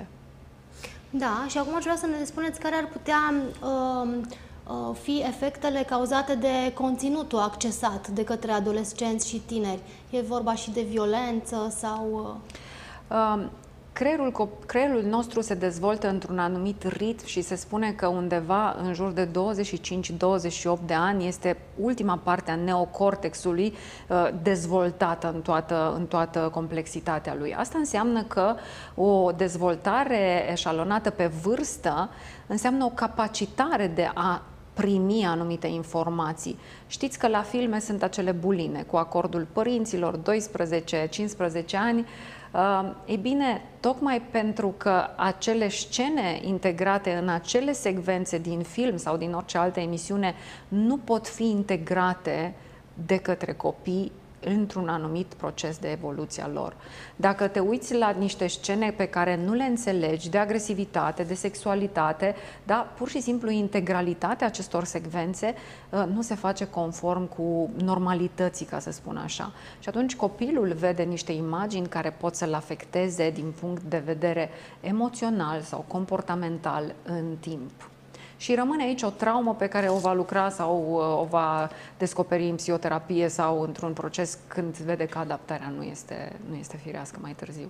Speaker 17: Da, și acum aș vrea să ne spuneți care ar putea uh, uh, fi efectele cauzate de conținutul accesat de către adolescenți și tineri. E vorba și de violență sau... Uh...
Speaker 21: Uh, creierul, creierul nostru se dezvoltă într-un anumit ritm și se spune că undeva în jur de douăzeci și cinci douăzeci și opt de ani este ultima parte a neocortexului uh, dezvoltată în toată, în toată complexitatea lui. Asta înseamnă că o dezvoltare eșalonată pe vârstă înseamnă o capacitare de a primi anumite informații. Știți că la filme sunt acele buline cu acordul părinților, doisprezece cincisprezece ani. Uh, ei bine, tocmai pentru că acele scene integrate în acele secvențe din film sau din orice altă emisiune nu pot fi integrate de către copii într-un anumit proces de evoluție a lor. Dacă te uiți la niște scene pe care nu le înțelegi, de agresivitate, de sexualitate, da, pur și simplu integralitatea acestor secvențe uh, nu se face conform cu normalității, ca să spun așa. Și atunci copilul vede niște imagini care pot să-l afecteze din punct de vedere emoțional sau comportamental în timp. Și rămâne aici o traumă pe care o va lucra sau o va descoperi în psihoterapie sau într-un proces când vede că adaptarea nu este, nu este firească mai târziu.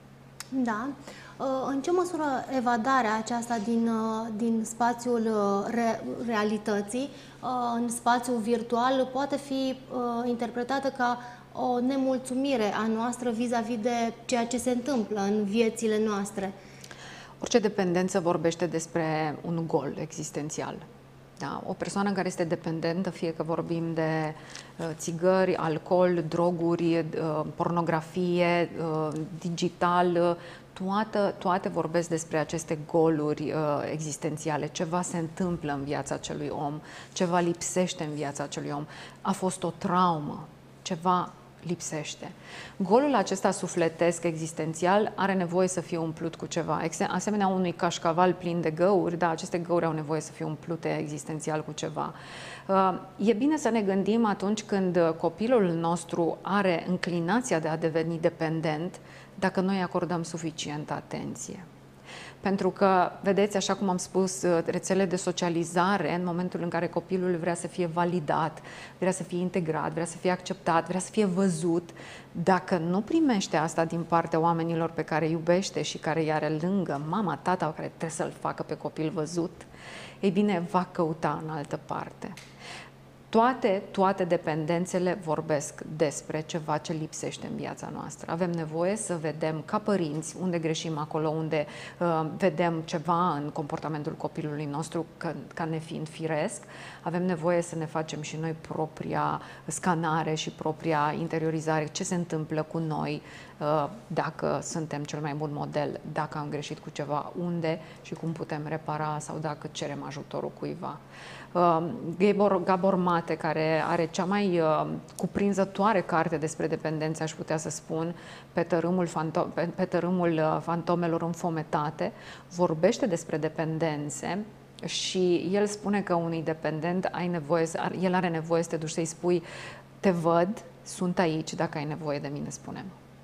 Speaker 17: Da. În ce măsură evadarea aceasta din, din spațiul re, realității în spațiul virtual poate fi interpretată ca o nemulțumire a noastră vis-a-vis de ceea ce se întâmplă în viețile noastre.
Speaker 21: Orice dependență vorbește despre un gol existențial. Da? O persoană care este dependentă, fie că vorbim de uh, țigări, alcool, droguri, uh, pornografie, uh, digital, uh, toate, toate vorbesc despre aceste goluri uh, existențiale. Ceva se întâmplă în viața acelui om, ceva lipsește în viața acelui om. A fost o traumă, ceva lipsește. Golul acesta sufletesc, existențial, are nevoie să fie umplut cu ceva. Asemenea unui cașcaval plin de găuri, da, aceste găuri au nevoie să fie umplute existențial cu ceva. E bine să ne gândim atunci când copilul nostru are înclinația de a deveni dependent, dacă noi acordăm suficientă atenție. Pentru că, vedeți, așa cum am spus, rețele de socializare, în momentul în care copilul vrea să fie validat, vrea să fie integrat, vrea să fie acceptat, vrea să fie văzut, dacă nu primește asta din partea oamenilor pe care iubește și care îi are lângă, mama, tata, care trebuie să-l facă pe copil văzut, ei bine, va căuta în altă parte. Toate, toate dependențele vorbesc despre ceva ce lipsește în viața noastră. Avem nevoie să vedem ca părinți unde greșim, acolo unde uh, vedem ceva în comportamentul copilului nostru ca, ca nefiind firesc. Avem nevoie să ne facem și noi propria scanare și propria interiorizare. Ce se întâmplă cu noi uh, dacă suntem cel mai bun model, dacă am greșit cu ceva, unde și cum putem repara sau dacă cerem ajutorul cuiva. Gabor, Gabor Mate, care are cea mai uh, cuprinzătoare carte despre dependență, aș putea să spun, pe tărâmul, fanto- pe, pe tărâmul uh, fantomelor înfometate, vorbește despre dependențe și el spune că unui dependent ai nevoie, el are nevoie să te duci să-i spui: te văd, sunt aici, dacă ai nevoie de mine, spune-mi.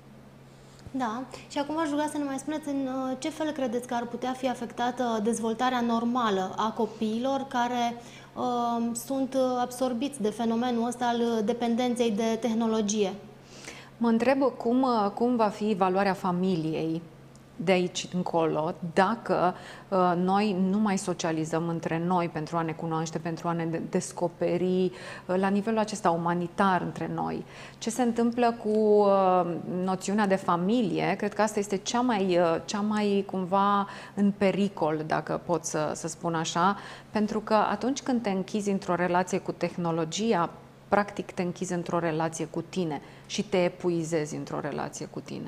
Speaker 17: Da, și acum aș ruga să ne mai spuneți în ce fel credeți că ar putea fi afectată dezvoltarea normală a copiilor care uh, sunt absorbiți de fenomenul ăsta al dependenței de tehnologie.
Speaker 21: Mă întreb cum, cum va fi valoarea familiei de aici încolo, dacă uh, noi nu mai socializăm între noi pentru a ne cunoaște, pentru a ne descoperi uh, la nivelul acesta umanitar între noi. Ce se întâmplă cu uh, noțiunea de familie, cred că asta este cea mai, uh, cea mai cumva în pericol, dacă pot să, să spun așa, pentru că atunci când te închizi într-o relație cu tehnologia, practic te închizi într-o relație cu tine și te epuizezi într-o relație cu tine.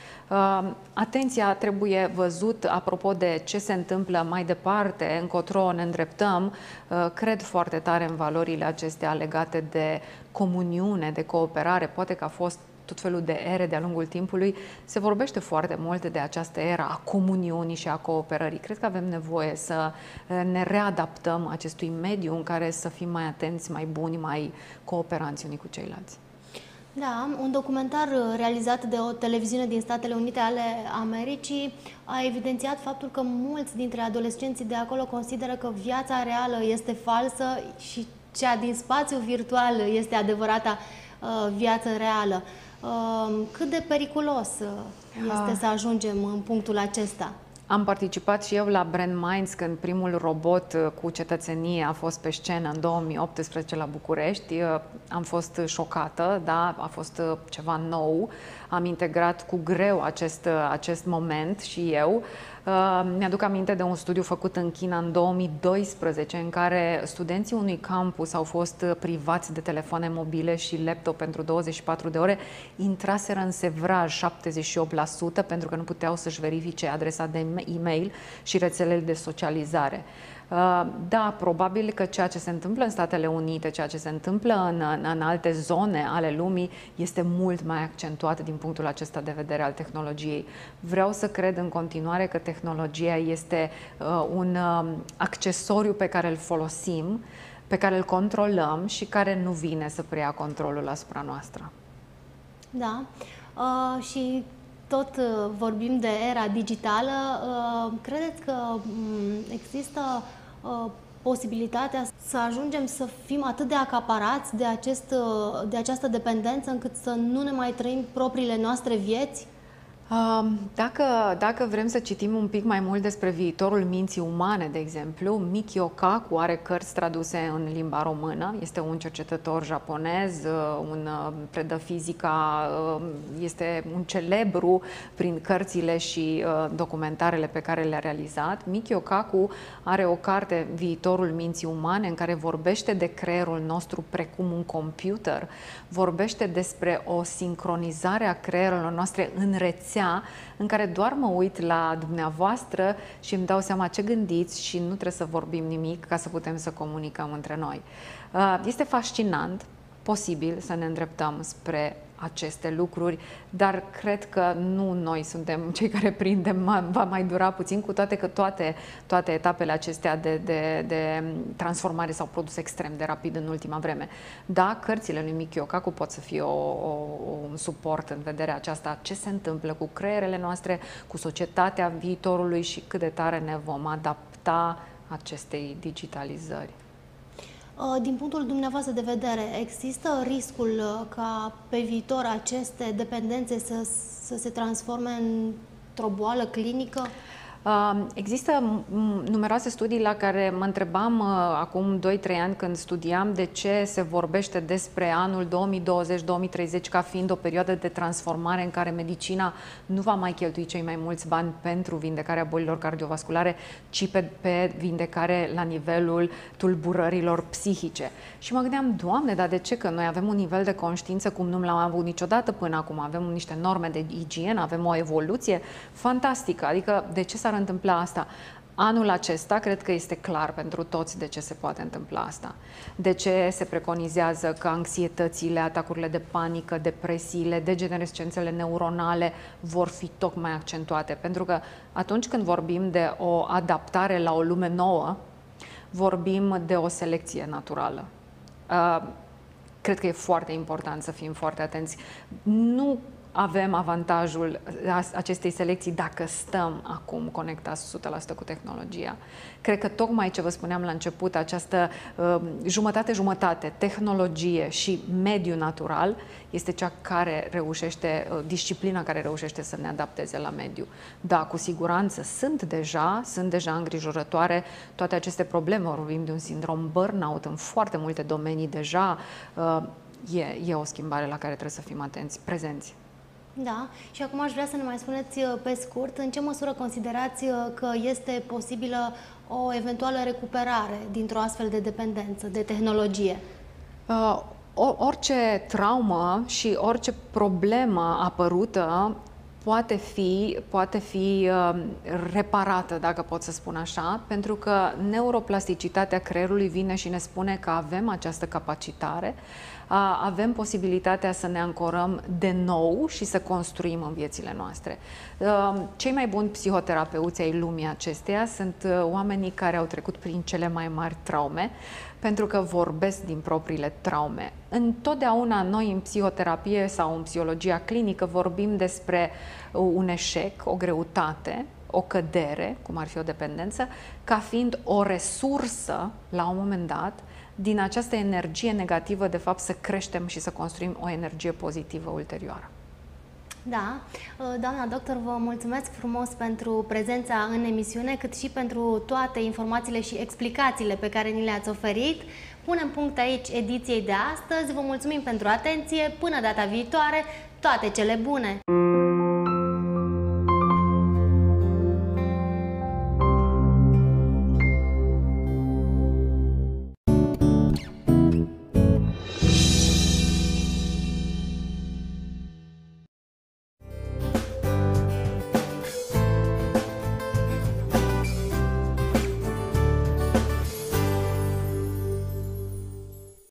Speaker 21: Uh, atenția trebuie văzut apropo de ce se întâmplă mai departe, încotro ne îndreptăm. Uh, cred foarte tare în valorile acestea legate de comuniune, de cooperare. Poate că a fost tot felul de ere de-a lungul timpului. Se vorbește foarte mult de această era a comuniunii și a cooperării. Cred că avem nevoie să ne readaptăm acestui mediu în care să fim mai atenți, mai buni, mai cooperanți unii cu ceilalți.
Speaker 17: Da, un documentar realizat de o televiziune din Statele Unite ale Americii a evidențiat faptul că mulți dintre adolescenții de acolo consideră că viața reală este falsă și cea din spațiu virtual este adevărata uh, viață reală. Uh, cât de periculos este să ajungem în punctul acesta?
Speaker 21: Am participat și eu la Brand Minds când primul robot cu cetățenie a fost pe scenă în două mii optsprezece la București. Am fost șocată, da? A fost ceva nou. Am integrat cu greu acest, acest moment și eu. Mi-aduc aminte de un studiu făcut în China în două mii doisprezece, în care studenții unui campus au fost privați de telefoane mobile și laptop pentru douăzeci și patru de ore, intraseră în sevraj șaptezeci și opt la sută pentru că nu puteau să-și verifice adresa de e-mail și rețelele de socializare. Da, probabil că ceea ce se întâmplă în Statele Unite, ceea ce se întâmplă în, în, în alte zone ale lumii, este mult mai accentuat din punctul acesta de vedere al tehnologiei. Vreau să cred în continuare că tehnologia este uh, un uh, accesoriu pe care îl folosim, pe care îl controlăm și care nu vine să preia controlul asupra noastră.
Speaker 17: Da, uh, și tot uh, vorbim de era digitală. Uh, credeți că um, există uh, posibilitatea să ajungem să fim atât de acaparați de, acest, uh, de această dependență încât să nu ne mai trăim propriile noastre vieți?
Speaker 21: Dacă, dacă vrem să citim un pic mai mult despre viitorul minții umane, de exemplu, Mikio Kaku are cărți traduse în limba română, este un cercetător japonez, un predă fizica, este un celebru prin cărțile și documentarele pe care le-a realizat. Mikio Kaku are o carte, Viitorul minții umane, în care vorbește de creierul nostru precum un computer, vorbește despre o sincronizare a creierelor noastre în rețea, în care doar mă uit la dumneavoastră și îmi dau seama ce gândiți și nu trebuie să vorbim nimic ca să putem să comunicăm între noi. Este fascinant, posibil să ne îndreptăm spre aceste lucruri, dar cred că nu noi suntem cei care prindem, va mai dura puțin, cu toate că toate, toate etapele acestea de, de, de transformare s-au produs extrem de rapid în ultima vreme. Da, cărțile lui Mikio Kaku pot să fie o, o, un suport în vederea aceasta, ce se întâmplă cu creierele noastre, cu societatea viitorului și cât de tare ne vom adapta acestei digitalizări.
Speaker 3: Din punctul dumneavoastră de vedere, există riscul ca pe viitor aceste dependențe să, să se transforme într-o boală clinică?
Speaker 21: Există numeroase studii la care mă întrebam acum doi trei ani când studiam de ce se vorbește despre anul două mii douăzeci două mii treizeci ca fiind o perioadă de transformare în care medicina nu va mai cheltui cei mai mulți bani pentru vindecarea bolilor cardiovasculare, ci pe, pe vindecare la nivelul tulburărilor psihice. Și mă gândeam, Doamne, dar de ce? Că noi avem un nivel de conștiință cum nu l-am avut niciodată până acum, avem niște norme de igienă, avem o evoluție fantastică, adică de ce s-ar întâmpla asta? Anul acesta cred că este clar pentru toți de ce se poate întâmpla asta. De ce se preconizează că anxietățile, atacurile de panică, depresiile, degenerescențele neuronale vor fi tocmai accentuate. Pentru că atunci când vorbim de o adaptare la o lume nouă, vorbim de o selecție naturală. Cred că e foarte important să fim foarte atenți. Nu avem avantajul acestei selecții dacă stăm acum conectați o sută la sută cu tehnologia. Cred că tocmai ce vă spuneam la început, această jumătate-jumătate, uh, tehnologie și mediu natural, este cea care reușește, uh, disciplina care reușește să ne adapteze la mediu. Da, cu siguranță sunt deja, sunt deja îngrijorătoare toate aceste probleme. Vorbim de un sindrom burnout în foarte multe domenii deja. Uh, e, e o schimbare la care trebuie să fim atenți, prezenți.
Speaker 3: Da, și acum aș vrea să ne mai spuneți pe scurt în ce măsură considerați că este posibilă o eventuală recuperare dintr-o astfel de dependență de tehnologie?
Speaker 21: Uh, orice traumă și orice problemă apărută poate fi, poate fi uh, reparată, dacă pot să spun așa, pentru că neuroplasticitatea creierului vine și ne spune că avem această capacitate, uh, avem posibilitatea să ne ancorăm de nou și să construim în viețile noastre. Uh, cei mai buni psihoterapeuți ai lumii acesteia sunt uh, oamenii care au trecut prin cele mai mari traume, pentru că vorbesc din propriile traume. Întotdeauna noi în psihoterapie sau în psihologia clinică vorbim despre un eșec, o greutate, o cădere, cum ar fi o dependență, ca fiind o resursă, la un moment dat, din această energie negativă, de fapt, să creștem și să construim o energie pozitivă ulterioară.
Speaker 3: Da, doamna doctor, vă mulțumesc frumos pentru prezența în emisiune, cât și pentru toate informațiile și explicațiile pe care ni le-ați oferit. Punem punct aici ediției de astăzi, vă mulțumim pentru atenție, până data viitoare, toate cele bune!